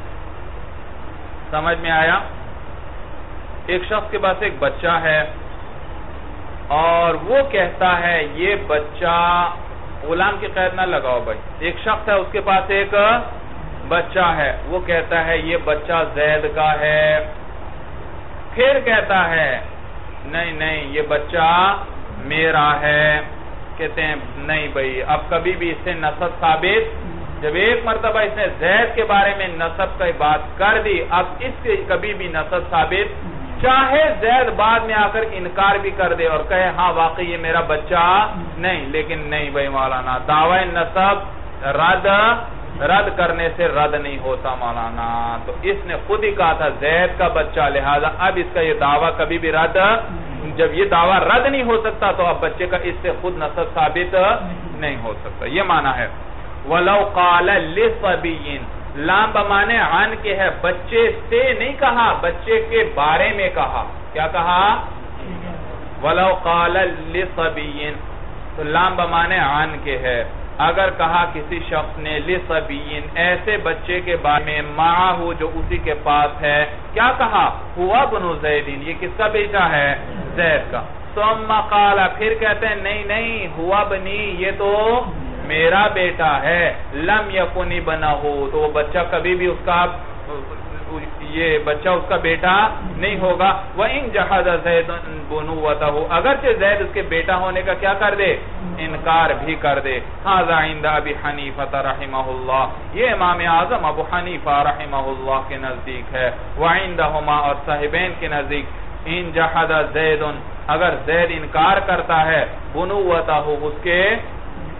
سمجھ میں آیا؟ ایک شخص کے پاس ایک بچہ ہے اور وہ کہتا ہے یہ بچہ, غلام کی قید نہ لگاؤ بھائی, ایک شخص ہے اس کے پاس ایک بچہ ہے, وہ کہتا ہے یہ بچہ زید کا ہے. پھر کہتا ہے نہیں نہیں یہ بچہ میرا ہے. کہتے ہیں نہیں بھائی, اب کبھی بھی اس سے نسب ثابت, جب ایک مرتبہ اس نے زید کے بارے میں نسب کی بات کر دی, اب اس سے کبھی بھی نسب ثابت, چاہے زید بعد میں آ کر انکار بھی کر دے اور کہے ہاں واقعی یہ میرا بچہ نہیں, لیکن نہیں بھائی مولانا, دعوی نسب رد رد کرنے سے رد نہیں ہوتا مولانا. تو اس نے خود ہی کہا تھا زید کا بچہ, لہذا اب اس کا یہ دعویٰ کبھی بھی رد, جب یہ دعویٰ رد نہیں ہو سکتا تو اب بچے کا اس سے خود نسب ثابت نہیں ہو سکتا. یہ معنی ہے. وَلَوْ قَالَ لِصَبِيٍّ, لام بمانے عن کے ہے, بچے سے نہیں کہا, بچے کے بارے میں کہا. کیا کہا؟ وَلَوْ قَالَ لِصَبِيٍّ, تو لام بمانے عن کے ہے. اگر کہا کسی شخص نے لِصَبِيٍّ, ایسے بچے کے بارے میں, معاہو جو اسی کے پاس ہے, کیا کہا؟ ہوا بنو زیدین, یہ کس کا بیٹا ہے؟ زید کا. ثم قال, پھر کہتے ہیں نہیں نہیں ہوا بنی, یہ تو میرا بیٹا ہے. لم یکن ابنہ, تو وہ بچہ کبھی بھی اس کا, یہ بچہ اس کا بیٹا نہیں ہوگا. وَإِن جَحَدَ زَيْدٌ بُنُوَّتَهُ, اگرچہ زید اس کے بیٹا ہونے کا کیا کر دے؟ انکار بھی کر دے. هَذَا عِنْدَ أَبِي حَنِيفَةَ رَحِمَهُ اللَّهُ, یہ امام اعظم ابو حنیفہ رحمہ اللہ کے نزدیک ہے. وَعِنْدَهُمَا, اور صاحبین کے نزدیک, ان جحد زید, اگر زید انکار کرتا ہے, بنوتہ, اس کے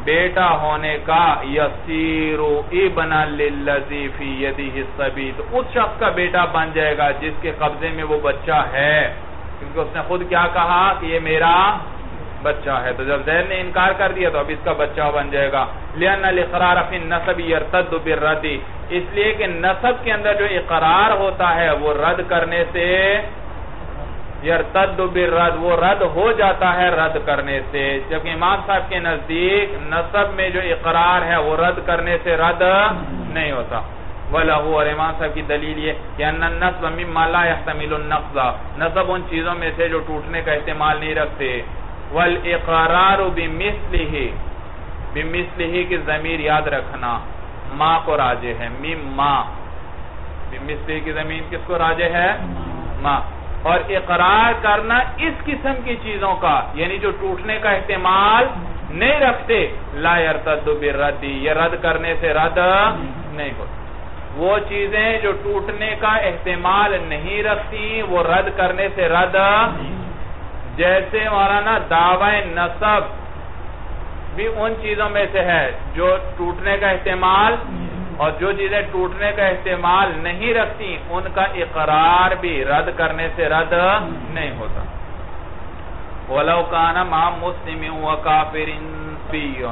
بیٹا ہونے کا یصیر ابن للذی فی یدہ الصبی، تو اس شخص کا بیٹا بن جائے گا جس کے قبضے میں وہ بچہ ہے، کیونکہ اس نے خود کیا کہا کہ یہ میرا بچہ ہے، تو جب زید نے انکار کر دیا تو اب اس کا بچہ بن جائے گا۔ لأن الاقرار فی النسب یرتد بالرد، اس لیے کہ نسب کے اندر جو اقرار ہوتا ہے وہ رد کرنے سے یرتد بالرد، وہ رد ہو جاتا ہے رد کرنے سے، جبکہ امام صاحب کے نزدیک نسب میں جو اقرار ہے وہ رد کرنے سے رد نہیں ہوتا۔ وَلَهُ، اور امام صاحب کی دلیل یہ کہ ان النسب مما لا يحتمل النقض، نسب ان چیزوں میں سے جو ٹوٹنے کا احتمال نہیں رکھتے۔ وَالْإِقْرَارُ بِمِثْلِهِ، بِمِثْلِهِ کی ضمیر یاد رکھنا ما کو راجع ہے، مما، بِمِثْلِهِ کی ضمیر کس کو راجع ہے؟ ما، اور اقرار کرنا اس قسم کی چیزوں کا یعنی جو ٹوٹنے کا احتمال نہیں رکھتے، لا يرتد بالرد، یہ رد کرنے سے رد نہیں ہوتا۔ وہ چیزیں جو ٹوٹنے کا احتمال نہیں رکھتی وہ رد کرنے سے رد، جیسے مولانا دعوی نسب بھی ان چیزوں میں سے ہے جو ٹوٹنے کا احتمال، اور جو چیزیں ٹوٹنے کا احتمال نہیں رکھتی ان کا اقرار بھی رد کرنے سے رد نہیں ہوتا۔ وَلَوْ كَانَ مَعَ مُسْلِمٍ وَكَافِرٍ صَبِيٌّ،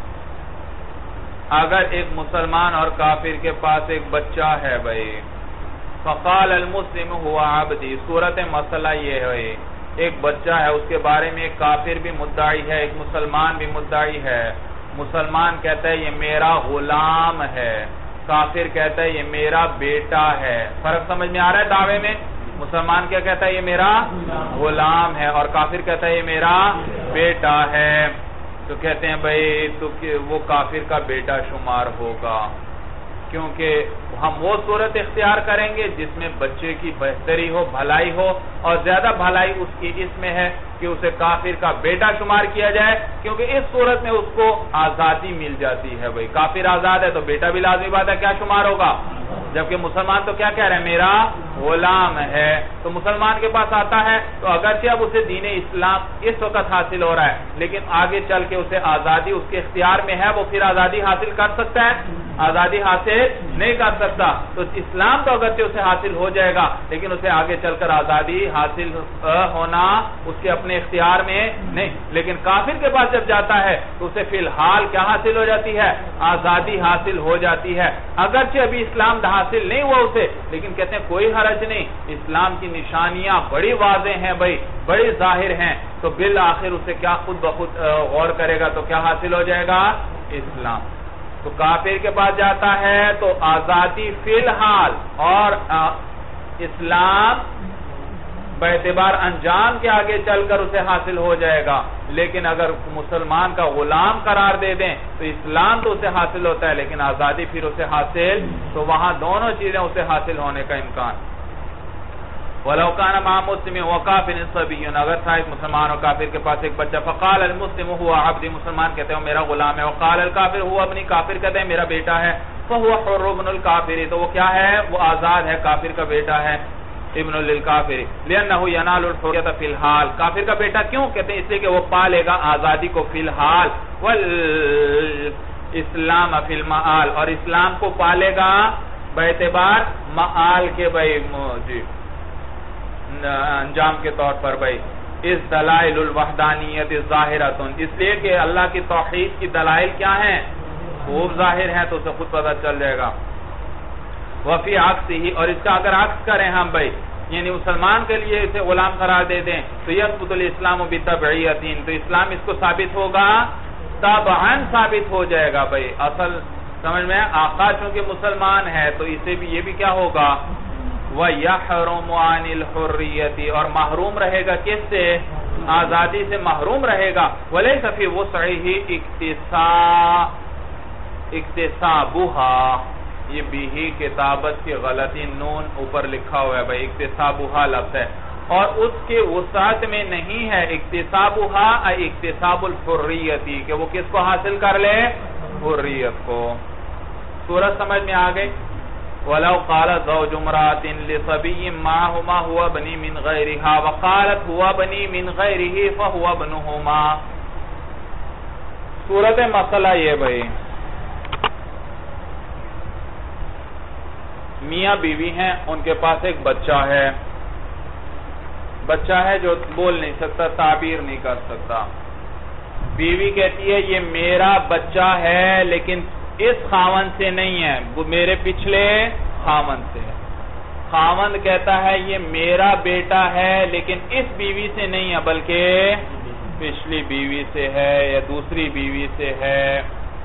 اگر ایک مسلمان اور کافر کے پاس ایک بچہ ہے بھائی، فَقَالَ الْمُسْلِمُ هُوَ عَبْدِي، صورت مسئلہ یہ ہے ایک بچہ ہے، اس کے بارے میں ایک کافر بھی مدعی ہے ایک مسلمان بھی مدعی ہے۔ مسلمان کہتا ہے یہ میرا غلام ہے، کافر کہتا ہے یہ میرا بیٹا ہے۔ فرق سمجھ میں آ رہا ہے دعوے میں؟ مسلمان کیا کہتا ہے یہ میرا غلام ہے، اور کافر کہتا ہے یہ میرا بیٹا ہے، تو کہتے ہیں بھائی تو وہ کافر کا بیٹا شمار ہوگا، کیونکہ ہم وہ صورت اختیار کریں گے جس میں بچے کی بہتری ہو، بھلائی ہو، اور زیادہ بھلائی اس کی اس میں ہے کہ اسے کافر کا بیٹا شمار کیا جائے، کیونکہ اس صورت میں اس کو آزادی مل جاتی ہے بھائی، کافر آزاد ہے تو بیٹا بھی لازمی بات ہے کیا شمار ہوگا، جبکہ مسلمان تو کیا کہہ رہے ہیں میرا غلام ہے، تو مسلمان کے پاس آتا ہے تو اگرچہ اب اسے دین اسلام اس وقت حاصل ہو رہا ہے لیکن آگے چل کے اسے آزادی اس کے اختیار میں ہے، وہ پھر آزادی حاصل کر سکتا ہے؟ آزادی حاصل نہیں کر سکتا، تو اسلام تو اگرچہ اسے حاصل ہو جائے گا لیکن اسے آگے چل کر آزادی حاصل ہونا اس کے اپنے اختیار میں نہیں، لیکن کافر کے پاس جب جاتا ہے تو اسے فی الحال کیا حاصل ہو جاتی ہے؟ آزادی حاصل ہو جاتی ہے، اگرچہ ابھی اسلام حاصل نہیں ہوا اسے، لیکن کہتے ہیں کوئی حرج نہیں، اسلام کی نشانیاں بڑی واضح ہیں بھائی، بڑی ظاہر ہیں، تو بالآخر اسے کیا خود بخود غور کرے گا تو کیا حاصل ہو جائے گا؟ اسلام۔ تو کافر کے پاس جاتا ہے تو آزادی فی الحال اور اسلام باعتبار انجام کے آگے چل کر اسے حاصل ہو جائے گا، لیکن اگر مسلمان کا غلام قرار دے دیں تو اسلام تو اسے حاصل ہوتا ہے لیکن آزادی پھر اسے حاصل، تو وہاں دونوں چیزیں اسے حاصل ہونے کا امکان۔ وَلَوْ كَانَ مَعَ مُسْلِمٍ وَكَافِرٍ صَبِيٌّ، اگر تھا ایک مسلمان اور کافر کے پاس ایک بچہ، فَقَالَ الْمُسْلِمُ هُوَ عَبْدِي، مسلمان کہتے ہیں میرا غلام ہے، وَقَالَ الْكَافِرُ هُوَ ابْنِي، کافر کہتے ہیں میرا بیٹا ہے، فَهُوَ حُرُّ ابْنُ الْكَافِرِ، تو وہ کیا ہے؟ وہ آزاد ہے، کافر کا بیٹا ہے، ابن للکافر، لأنه ينال الحریۃ فی الحال، کافر کا بیٹا کیوں کہتے ہیں؟ اس لیے کہ وہ پا لے گا آزادی کو فی الحال، والاسلام فی المآل، اور اسلام کو پالے گا باعتبار مآل کے بھائی جی انجام کے طور پر بھائی، اس دلائل الوحدانیت ظاہرۃ، اس لیے کہ اللہ کی توحید کی دلائل کیا ہیں؟ خوب ظاہر ہیں، تو اسے خود پتہ چل جائے گا۔ وفی عکس ہی، اور اس کا اگر عکس کریں ہم بھائی، یعنی مسلمان کے لیے اسے غلام قرار دے دیں تو یثبت الاسلام بتبعیۃ، تو اسلام اس کو ثابت ہوگا، تبعاً ثابت ہو جائے گا بھائی، اصل سمجھ میں آقا چونکہ مسلمان ہے تو اسے بھی یہ بھی کیا ہوگا؟ وَيَحْرُمُ عَنِ الْحُرِّيَّةِ، اور محروم رہے گا کس سے؟ آزادی سے محروم رہے گا۔ وَلَيْسَ فِي وُسْعِهِ اِكْتِسَابُهَا، یہ بھی کتابت کی غلطی، نون اوپر لکھا ہوا ہے بھائی، اکتسابها لفظ ہے، اور اس کے وسعت میں نہیں ہے اکتسابها اکتساب الحریت، کہ وہ کس کو حاصل کر لے؟ حریت کو۔ سورت سمجھ میں آ گئی؟ وَلَوْ قَالَ زَوْجُ امْرَأَةٍ لِصَبِيٍّ مَّعَهُمَا هُوَ ابْنِي مِنْ غَيْرِهَا وَقَالَتْ هُوَ ابْنِي مِنْ غَيْرِهِ فَهُوَ ابْنُهُمَا، صورت مسئلہ یہ بھائی، میاں بیوی ہیں، ان کے پاس ایک بچہ ہے، بچہ ہے جو بول نہیں سکتا، تعبیر نہیں کر سکتا. بیوی کہتی ہے یہ میرا بچہ ہے لیکن اس خاوند سے نہیں ہے، میرے پچھلے خاوند سے ہے. خاوند کہتا ہے یہ میرا بیٹا ہے لیکن اس بیوی سے نہیں ہے بلکہ پچھلی بیوی سے ہے یا دوسری بیوی سے ہے.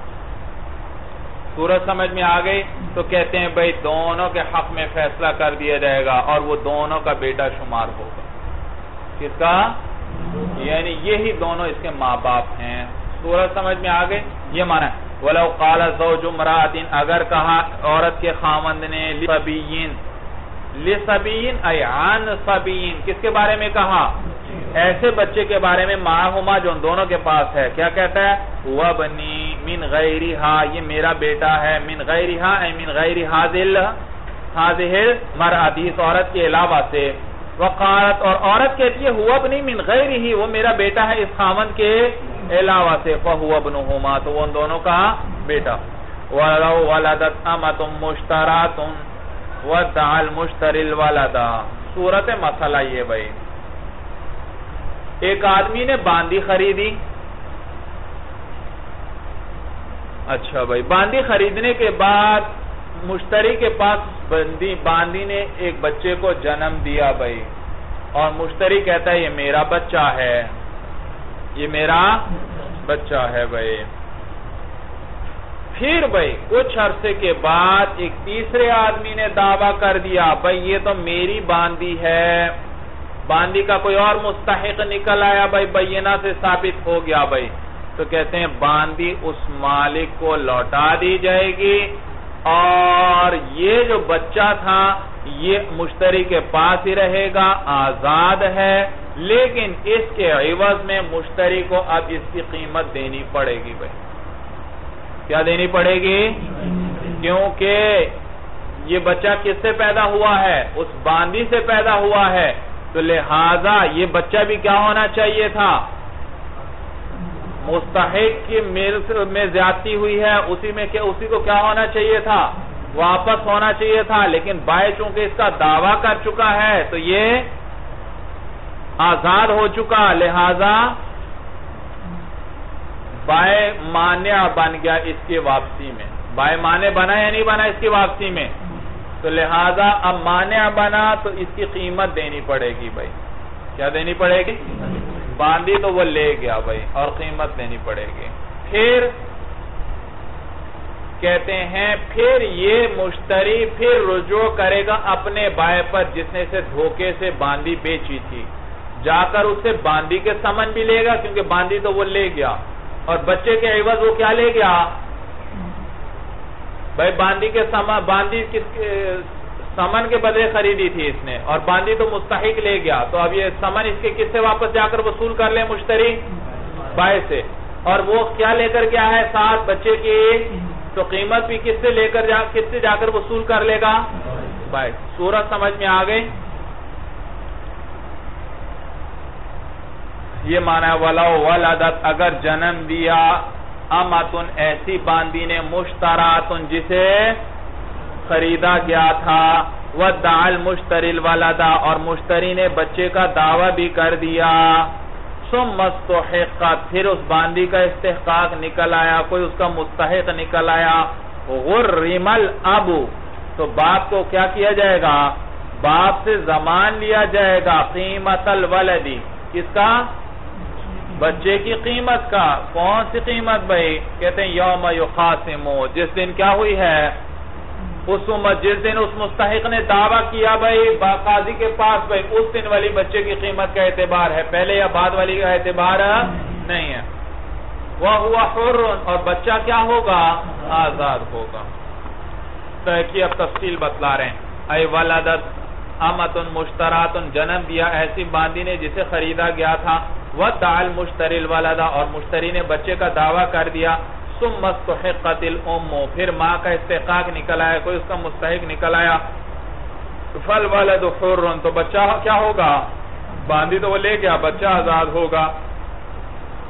صورت سمجھ میں آ گئی؟ تو کہتے ہیں بھائی دونوں کے حق میں فیصلہ کر دیا جائے گا اور وہ دونوں کا بیٹا شمار ہوگا. کس کا؟ یعنی یہی دونوں اس کے ماں باپ ہیں. صورت سمجھ میں آ گئی؟ یہ معنی ہے وَلَوْ قَالَ زَوْجُ امْرَأَةٍ، اگر کہا عورت کے خاوند نے لِصَبِيٍّ، لِصَبِيٍّ ای عن صَبِيٍّ، کس کے بارے میں کہا؟ ایسے بچے کے بارے میں مَعَهُمَا جو ان دونوں کے پاس ہے. کیا کہتا ہے؟ وَبْنِي مِنْ غَيْرِهَا، یہ میرا بیٹا ہے، مِنْ غَيْرِهَا ای مِنْ غَيْرِ هَذِهِ الْمَرْأَةِ، اس عورت کے علاوہ سے. وقالت، اور عورت کہتی ہے هُوَ ابْنِي مِنْ غَيْرِهِ، وہ میرا بیٹا ہے اس خاوند کے علاوہ سے. فَهُوَ ابْنُهُمَا، تو وہ ان دونوں کا بیٹا. وَلَوْ وَلَدَتْ أَمَةٌ مُشْتَرَاتٌ وَادَّعَ الْمُشْتَرِي الْوَلَدَ. صورت مسئلہ یہ بھائی، ایک آدمی نے باندی خریدی. اچھا بھائی، باندی خریدنے کے بعد مشتری کے پاس باندی باندی نے ایک بچے کو جنم دیا بھائی، اور مشتری کہتا ہے یہ میرا بچہ ہے، یہ میرا بچہ ہے بھائی. پھر بھائی کچھ عرصے کے بعد ایک تیسرے آدمی نے دعویٰ کر دیا بھائی یہ تو میری باندی ہے. باندی کا کوئی اور مستحق نکل آیا بھائی، بینہ سے ثابت ہو گیا بھائی. تو کہتے ہیں باندی اس مالک کو لوٹا دی جائے گی، اور یہ جو بچہ تھا یہ مشتری کے پاس ہی رہے گا، آزاد ہے، لیکن اس کے عوض میں مشتری کو اب اس کی قیمت دینی پڑے گی بھائی. کیا دینی پڑے گی؟ کیونکہ یہ بچہ کس سے پیدا ہوا ہے؟ اس باندی سے پیدا ہوا ہے، تو لہذا یہ بچہ بھی کیا ہونا چاہیے تھا؟ مستحق کی ملک میں زیادتی ہوئی ہے، اسی میں اسی کو کیا ہونا چاہیے تھا؟ واپس ہونا چاہیے تھا. لیکن بھائی چونکہ اس کا دعویٰ کر چکا ہے تو یہ آزاد ہو چکا، لہذا بائے مانع بن گیا اس کی واپسی میں. بائے مانع بنا یا نہیں بنا اس کی واپسی میں؟ تو لہذا اب مانع بنا تو اس کی قیمت دینی پڑے گی بھائی. کیا دینی پڑے گی؟ باندی تو وہ لے گیا بھائی، اور قیمت دینی پڑے گی. پھر کہتے ہیں پھر یہ مشتری پھر رجوع کرے گا اپنے بائے پر جس نے اسے دھوکے سے باندی بیچی تھی، جا کر اس سے باندی کے ثمن بھی لے گا، کیونکہ باندی تو وہ لے گیا، اور بچے کے عوض وہ کیا لے گیا بھائی؟ باندی کے ثمن، باندی کس ثمن کے بدلے خریدی تھی اس نے، اور باندی تو مستحق لے گیا. تو اب یہ ثمن اس کے کس سے واپس جا کر وصول کر لے؟ مشتری بائے سے. اور وہ کیا لے کر گیا ہے ساتھ؟ بچے کی. تو قیمت بھی کس سے لے کر جا کس سے جا کر وصول کر لے گا؟ بائے. صورت سمجھ میں آ گئی؟ یہ معنی ہے وَلَوْ وَلَدَتْ، اگر جنم دیا امتن ایسی باندی نے مشتراتن جسے خریدا گیا تھا، وَدَّعَ الْمُشْتَرِ الْوَلَدَ، اور مشتری نے بچے کا دعویٰ بھی کر دیا، ثُمَّ اسْتُحِقَّتْ، پھر اس باندی کا استحقاق نکل آیا، کوئی اس کا مستحق نکل آیا، غُرِّمَ الْأَبُ، تو باپ کو کیا کیا جائے گا؟ باپ سے ضمان لیا جائے گا قیمت الولدی، کس کا؟ بچے کی قیمت کا. کون سی قیمت بھائی؟ کہتے ہیں یوم یخاصمو، جس دن کیا ہوئی ہے؟ اس جس دن اس مستحق نے دعویٰ کیا بھائی قاضی کے پاس، بھائی اس دن والی بچے کی قیمت کا اعتبار ہے، پہلے یا بعد والی کا اعتبار نہیں ہے. وَهُوَ حُرٌ، اور بچہ کیا ہوگا؟ آزاد ہوگا. تو ایک اب تفصیل بتلا رہے ہیں. اے ولدت امتن مشتراتن، جنم دیا ایسی باندی نے جسے خریدا گیا تھا، وَدَّعَ الْمُشْتَرِ الْوَلَدَ، اور مشتری نے بچے کا دعویٰ کر دیا، ثُمَّ اسْتُحِقَّتِ الْأُمُّ، پھر ماں کا استحقاق نکل آیا، کوئی اس کا مستحق نکل آیا، فَالْوَلَدُ حُرٌ، تو بچہ کیا ہوگا؟ باندی تو وہ لے گیا، بچہ آزاد ہوگا.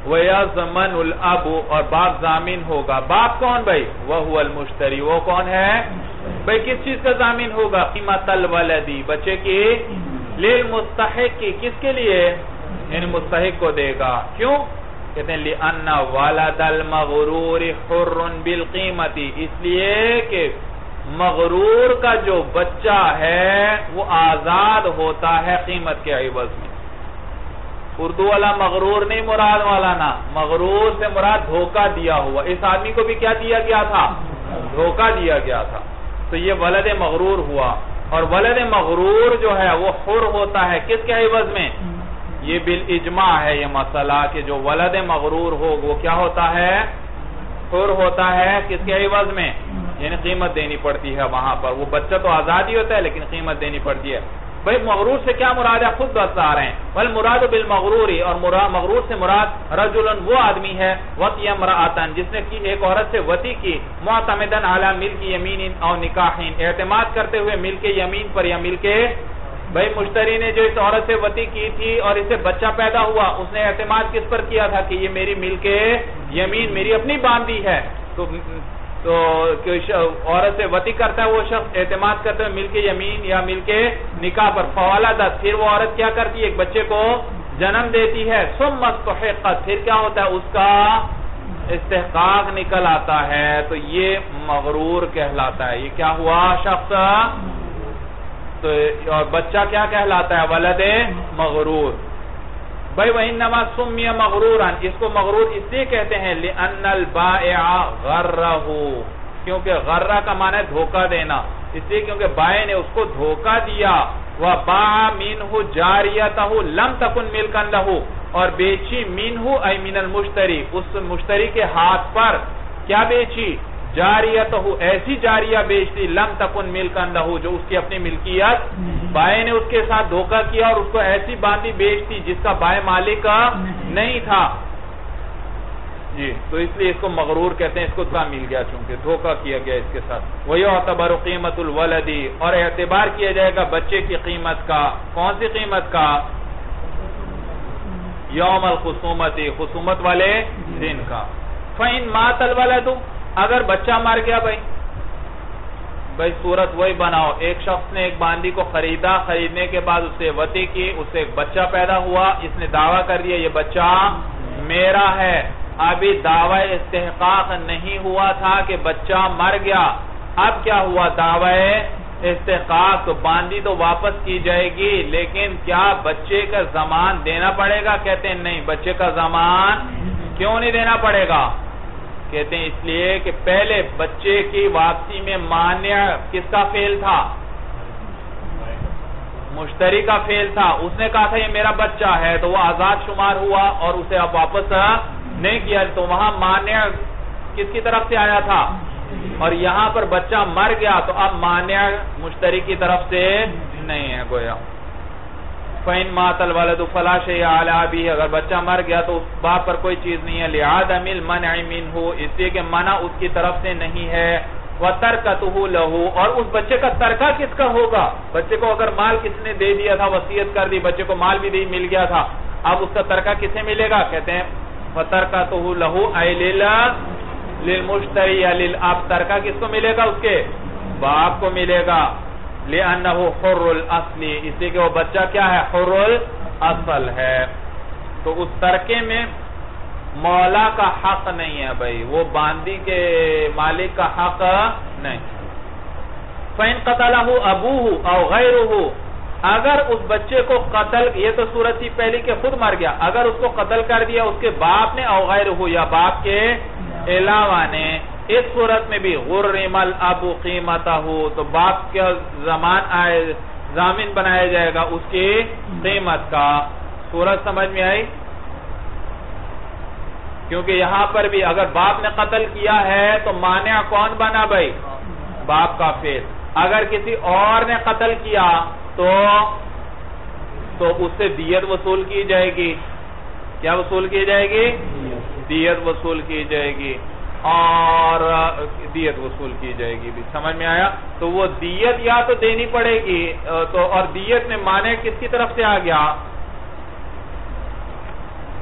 وَيَضْمَنُ الْأَبُ اور باپ ضامن ہوگا. باپ کون بھائی؟ وَهُوَ الْمُشْتَرِي وہ کون ہے بھائی کس چیز کا ضامن ہوگا؟ قیمت الولدی بچے کی للمستحق کی کس کے لیے یعنی مستحق کو دے گا. کیوں کہتے ہیں لِأَنَّ وَلَدَ الْمَغْرُورِ حُرٌّ بِالْقِیمَةِ اس لیے کہ مغرور کا جو بچہ ہے وہ آزاد ہوتا ہے قیمت کے عوض میں. اردو والا مغرور نہیں مراد والا نا مغرور سے مراد دھوکہ دیا ہوا. اس آدمی کو بھی کیا دیا گیا تھا دھوکہ دیا گیا تھا. تو یہ ولد مغرور ہوا اور ولد مغرور جو ہے وہ حر ہوتا ہے کس کے عوض میں؟ یہ بالاجماع ہے یہ مسئلہ کہ جو ولد مغرور ہو وہ کیا ہوتا ہے حر ہوتا ہے کس کے عوض میں یعنی قیمت دینی پڑتی ہے. وہاں پر وہ بچہ تو آزاد ہی ہوتا ہے لیکن قیمت دینی پڑتی ہے. بھئی مغرور سے کیا مراد ہے خود بتا رہے ہیں. والمراد بالمغروری اور مغرور سے مراد رجل وہ آدمی ہے وطی امرأتن جس نے کی ایک عورت سے وطی کی معتمدن علی ملک یمین او نکاح اعتماد کرتے ہوئے ملک یمین پر یا ملک بھئی مشتری نے جو اس عورت سے وطی کی تھی اور اسے بچہ پیدا ہوا اس نے اعتماد کس پر کیا تھا کہ یہ میری ملک یمین میری اپنی باندھی ہے. تو تو عورت سے وطی کرتا ہے وہ شخص اعتماد کرتا ہے ملک یمین یا ملک نکاح پر. فوالدت پھر وہ عورت کیا کرتی ہے ایک بچے کو جنم دیتی ہے. ثم استحقت پھر کیا ہوتا ہے اس کا استحقاق نکل آتا ہے تو یہ مغرور کہلاتا ہے. یہ کیا ہوا شخص تو اور بچہ کیا کہلاتا ہے ولد مغرور. بھائی وَإِنَّمَا سُمِّيَ مَغْرُورًا اس کو مغرور اس لیے کہتے ہیں لِأَنَّ الْبَائِعَ غَرَّهُ کیونکہ غرہ کا معنی ہے دھوکہ دینا. اس لیے کیونکہ بائع نے اس کو دھوکہ دیا. وَبَاعَ مِنْهُ جَارِيَتَهُ لَمْ تَكُنْ مِلْكًا لَهُ اور بیچی مِنْهُ أي مِنَ الْمُشْتَرِي اس مشتری کے ہاتھ پر کیا بیچی جاریتہو ایسی جاریہ بیچتی لم تکن ملکن لہو جو اس کی اپنی ملکیت بائع نے اس کے ساتھ دھوکہ کیا اور اس کو ایسی باندھی بیچتی جس کا بائع مالک نہیں تھا. جی تو اس لیے اس کو مغرور کہتے ہیں. اس کو دھوکہ مل گیا چونکہ دھوکہ کیا گیا اس کے ساتھ. وَيُعْتَبَرُ قِیمَةُ الْوَلَدِ اور اعتبار کیا جائے گا بچے کی قیمت کا. کون سی قیمت کا؟ یوم الخصومت خصومت والے دن کا. فَإِن مَاتَ الْوَلَدُ اگر بچہ مر گیا بھائی بھائی صورت وہی بناؤ ایک شخص نے ایک باندی کو خریدا خریدنے کے بعد اسے وطی کی اسے ایک بچہ پیدا ہوا اس نے دعویٰ کر دیا یہ بچہ میرا ہے. ابھی دعوی استحقاق نہیں ہوا تھا کہ بچہ مر گیا. اب کیا ہوا دعوی استحقاق تو باندی تو واپس کی جائے گی لیکن کیا بچے کا ضمان دینا پڑے گا؟ کہتے ہیں نہیں بچے کا ضمان کیوں نہیں دینا پڑے گا؟ کہتے ہیں اس لیے کہ پہلے بچے کی واپسی میں مانع کس کا فعل تھا؟ مشتری کا فعل تھا. اس نے کہا تھا یہ میرا بچہ ہے تو وہ آزاد شمار ہوا اور اسے اب واپس نہیں کیا تو وہاں مانع کس کی طرف سے آیا تھا اور یہاں پر بچہ مر گیا تو اب مانع مشتری کی طرف سے نہیں ہے گویا. فَإِن مَاتَ الْوَلَدُ فَلَا شَيْءَ عَلَىٰ أَبِيهِ اگر بچہ مر گیا تو اس باپ پر کوئی چیز نہیں ہے. لِعَدَمِ الْمَنْعِ مِنْهُ اس لیے کہ منع اس کی طرف سے نہیں ہے. وَتَرْكَتُهُ لَهُ اور اس بچے کا ترکہ کس کا ہوگا؟ بچے کو اگر مال کس نے دے دیا تھا وصیت کر دی بچے کو مال بھی دی مل گیا تھا اب اس کا ترکہ کسے ملے گا؟ کہتے ہیں وَتَرْكَتُهُ لَهُ أَيْ لِلْمُشْتَرِي لِلْأَبْ ترکہ کس کو ملے گا؟ اس کے باپ کو ملے گا. لِأَنَّهُ حُرُّ الْأَصْلِ اس لیے کہ وہ بچہ کیا ہے حر الاصل ہے. تو اس ترکے میں مولا کا حق نہیں ہے بھائی وہ باندی کے مالک کا حق نہیں. فَإِن قَتَلَهُ أَبُوهُ أَوْ غَيْرُهُ اگر اس بچے کو قتل یہ تو صورت تھی پہلی کہ خود مر گیا اگر اس کو قتل کر دیا اس کے باپ نے أَوْ غَيْرُهُ یا باپ کے علاوہ نے اس صورت میں بھی غرم الاب قیمتہ تو باپ کے زمان آئے ضامن بنایا جائے گا اس کی قیمت کا. صورت سمجھ میں آئی؟ کیونکہ یہاں پر بھی اگر باپ نے قتل کیا ہے تو مانع کون بنا بھائی؟ باپ کا فعل. اگر کسی اور نے قتل کیا تو تو اس سے دیت وصول کی جائے گی. کیا وصول کی جائے گی؟ دیت وصول کی جائے گی اور دیت وصول کی جائے گی بھی. سمجھ میں آیا؟ تو وہ دیت یا تو دینی پڑے گی تو اور دیت میں معنی کس کی طرف سے آ گیا؟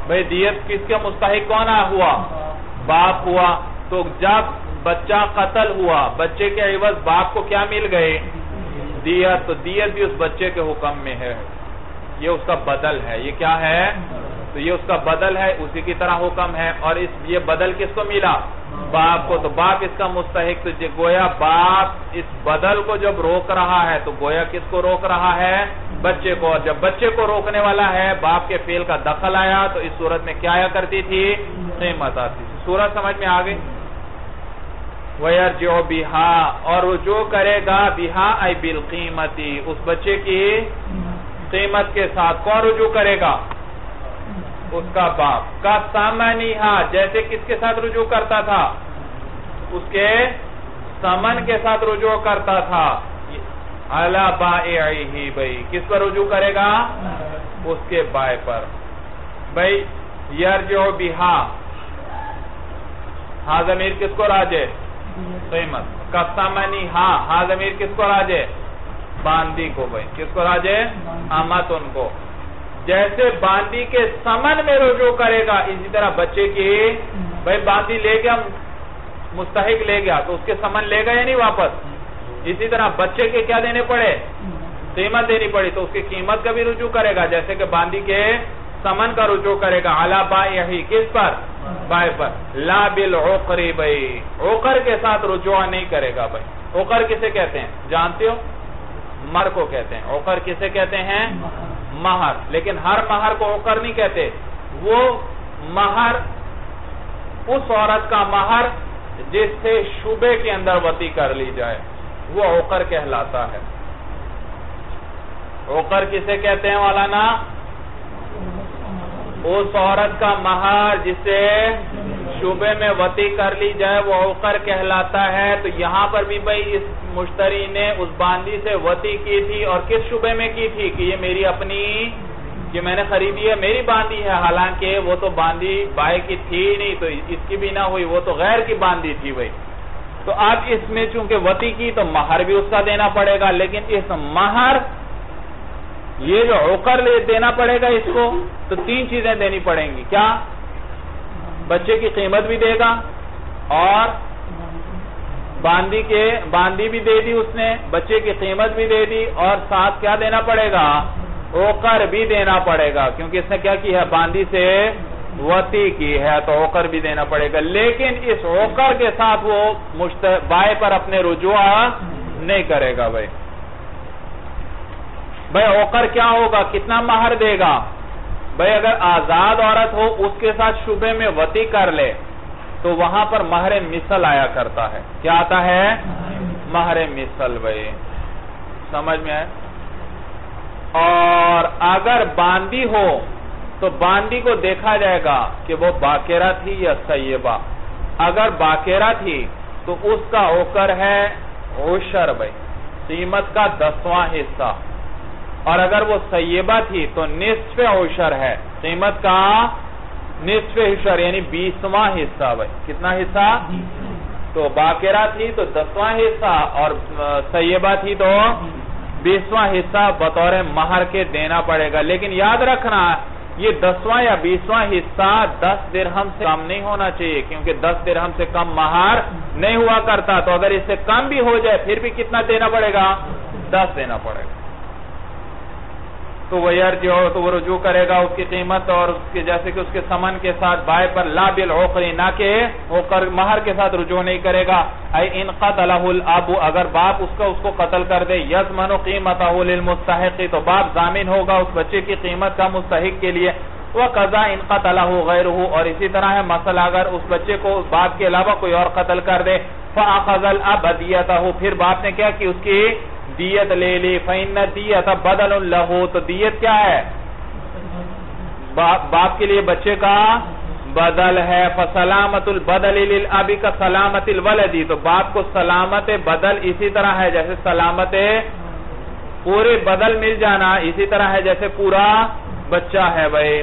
بھئی دیت کس کے مستحق کون ہوا؟ باپ ہوا. تو جب بچہ قتل ہوا بچے کے عوض باپ کو کیا مل گئے؟ دیت. تو دیت بھی اس بچے کے حکم میں ہے، یہ اس کا بدل ہے. یہ کیا ہے؟ تو یہ اس کا بدل ہے، اسی کی طرح حکم ہے. اور اس یہ بدل کس کو ملا؟ باپ کو. تو باپ اس کا مستحق. تو گویا باپ اس بدل کو جب روک رہا ہے تو گویا کس کو روک رہا ہے؟ بچے کو. اور جب بچے کو روکنے والا ہے باپ کے فعل کا دخل آیا تو اس صورت میں کیا آیا کرتی تھی؟ قیمت آتی تھی. صورت سمجھ میں آ گئی؟ وَيَرْجِعُ بِهَا، اور رجوع کرے گا بِهَا اَيْ بِالْقِيمَةِ، اس بچے کی قیمت کے ساتھ. کون رجوع کرے گا؟ اس کا باپ. کا ثَمَنِهَا، جیسے کس کے ساتھ رجوع کرتا تھا؟ اس کے ثمن کے ساتھ رجوع کرتا تھا. عَلَى بَائِعِهِ، بھئی کس پر رجوع کرے گا؟ اس کے بائع پر. بھئی یرجع بِهَا، ہاں ضمیر کس کو راجع؟ قیمت. کا ثمنِهَا، ہاں ضمیر کس کو راجع؟ باندی کو. بھئی کس کو راجع؟ امت ان کو. جیسے باندی کے ثمن میں رجوع کرے گا اسی طرح بچے کی. بھئی باندی لے گیا، مستحق لے گیا تو اس کے ثمن لے گا یا نہیں واپس؟ اسی طرح بچے کے کیا دینے پڑے؟ قیمت دینی پڑی تو اس کی قیمت کا بھی رجوع کرے گا، جیسے کہ باندی کے ثمن کا رجوع کرے گا. عَلَى بَائِعِهِ، کس پر؟ بائع پر. لا بالعقر، بھئی عقر کے ساتھ رجوع نہیں کرے گا. بھئی عقر کسے کہتے ہیں جانتے ہو؟ مہر کو کہتے ہیں. عقر کسے کہتے ہیں؟ مہر. لیکن ہر مہر کو عقر نہیں کہتے. وہ مہر اس عورت کا مہر جس سے شبے کے اندر وطی کر لی جائے وہ عقر کہلاتا ہے. عقر کسے کہتے ہیں مولانا؟ اس عورت کا مہر جسے شبے میں وطی کر لی جائے وہ عقر کہلاتا ہے. تو یہاں پر بھی بھئی اس مشتری نے اس باندی سے وطی کی تھی اور کس شبے میں کی تھی کہ یہ میری اپنی، کہ میں نے خریدی ہے، میری باندی ہے، حالانکہ وہ تو باندی بائع کی تھی نہیں تو اس کی بھی نہ ہوئی، وہ تو غیر کی باندی تھی. بھئی تو اب اس میں چونکہ وطی کی تو مہر بھی اس کا دینا پڑے گا. لیکن اس مہر یہ جو عقر لے دینا پڑے گا اس کو تو تین چیزیں دینی پڑیں گی. کیا؟ بچے کی قیمت بھی دے گا اور باندی کے باندی بھی دے دی اس نے، بچے کی قیمت بھی دے دی اور ساتھ کیا دینا پڑے گا؟ عقر بھی دینا پڑے گا، کیونکہ اس نے کیا کی ہے؟ باندی سے وطی کی ہے تو عقر بھی دینا پڑے گا. لیکن اس عقر کے ساتھ وہ بائع پر اپنے رجوع نہیں کرے گا. بھائی بھئی عقر کیا ہوگا؟ کتنا مہر دے گا؟ بھئی اگر آزاد عورت ہو اس کے ساتھ شبے میں وطی کر لے تو وہاں پر مہر مثل آیا کرتا ہے. کیا آتا ہے؟ مہر مثل. بھئی سمجھ میں آئے؟ اور اگر باندی ہو تو باندی کو دیکھا جائے گا کہ وہ باقرہ تھی یا سیبہ. اگر باقرہ تھی تو اس کا عقر ہے عشر، بھئی قیمت کا دسواں حصہ. اور اگر وہ سیبہ تھی تو نصف عشر ہے، قیمت کا نصف عشر یعنی بیسواں حصہ. بھائی کتنا حصہ؟ تو باقرہ تھی تو دسواں حصہ اور سیبہ تھی تو بیسواں حصہ بطور مہر کے دینا پڑے گا. لیکن یاد رکھنا یہ دسواں یا بیسواں حصہ دس درہم سے کم نہیں ہونا چاہیے، کیونکہ دس درہم سے کم مہر نہیں ہوا کرتا. تو اگر اس سے کم بھی ہو جائے پھر بھی کتنا دینا پڑے گا؟ دس دینا پڑے گا. تو وہ یرجع تو وہ رجوع کرے گا اس کی قیمت اور اس کے جیسے کہ اس کے ثمن کے ساتھ بائع پر. لا بالعقر، نہ کہ مہر کے ساتھ رجوع نہیں کرے گا. اے ان قتلہ الاب، اگر باپ اس کا اس کو قتل کر دے، یضمن قیمتہ للمستحق، تو باپ ضامن ہوگا اس بچے کی قیمت کا مستحق کے لیے. وقضا ان قتلہ غیرہ، اور اسی طرح ہے مسئلہ اگر اس بچے کو اس باپ کے علاوہ کوئی اور قتل کر دے. فاخذ الاب دیتہ، پھر باپ نے کیا کہ اس کی دیت لے لی. فإن الدیت بدل لہ، تو دیت کیا ہے؟ باپ کے لیے بچے کا بدل ہے. فسلامت البدل للاب کا سلامت الولد، تو باپ کو سلامت بدل اسی طرح ہے جیسے سلامت پورے بدل مل جانا اسی طرح ہے جیسے پورا بچہ ہے. بھائی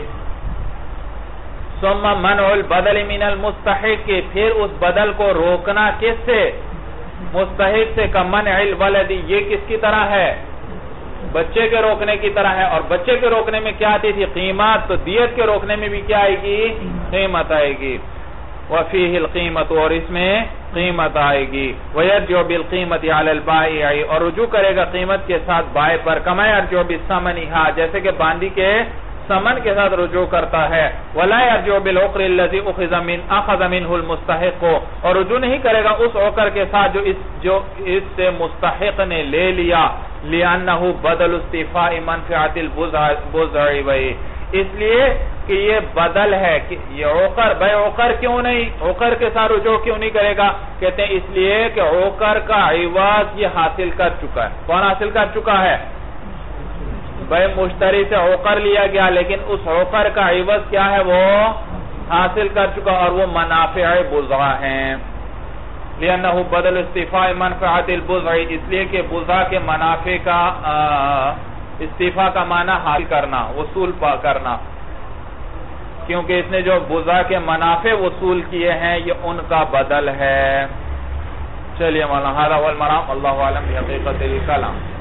ثم منع البدل من المستحق، پھر اس بدل کو روکنا کس سے؟ مستحق سے. کا منع الولد، یہ کس کی طرح ہے؟ بچے کے روکنے کی طرح ہے. اور بچے کے روکنے میں کیا آتی تھی؟ قیمت. تو دیت کے روکنے میں بھی کیا آئے گی؟ قیمت آئے گی. وَفِيهِ الْقِيمَةُ اور اس میں قیمت آئے گی. وَيَرْجِعُ بِالْقِيمَةِ عَلَى الْبَائِعِ اور رجوع کرے گا قیمت کے ساتھ بائع پر. كَمَا يَرْجِعُ بِالثَّمَنِهَا جیسے کہ باندی کے ثمن کے ساتھ رجوع کرتا ہے. وَلَا يَرْجِعُ بِالْعُقْرِ الَّذِي أُخِذَ مِنْ أَخَذَ مِنْهُ الْمُسْتَحِقُ اور رجوع نہیں کرے گا اس عقر کے ساتھ جو اس جو اس سے مستحق نے لے لیا. لِأَنَّهُ بَدَلُ اسْتِفَاءِ مَنْفِعَةِ الْبُضْعِ وَهِ اس لیے کہ یہ بدل ہے کہ یہ عقر بے عقر کیوں نہیں عقر کے ساتھ رجوع کیوں نہیں کرے گا؟ کہتے ہیں اس لیے کہ عقر کا عوض یہ حاصل کر چکا ہے. کون حاصل کر چکا ہے؟ بے مشتری سے عقر لیا گیا لیکن اس عقر کا عوض کیا ہے؟ وہ حاصل کر چکا اور وہ منافع بضع ہیں. لِأَنَّهُ بَدَلُ اسْتِفَاءِ مَنْفِعَةِ الْبُضْعِ اس لیے کہ بضع کے منافع کا استفاء کا معنی حاصل کرنا وصول پا کرنا کیونکہ اس نے جو بضع کے منافع وصول کیے ہیں یہ ان کا بدل ہے. چلیے مولانا هذا هو المرام. اللہ اعلم بحقیقت الکلام.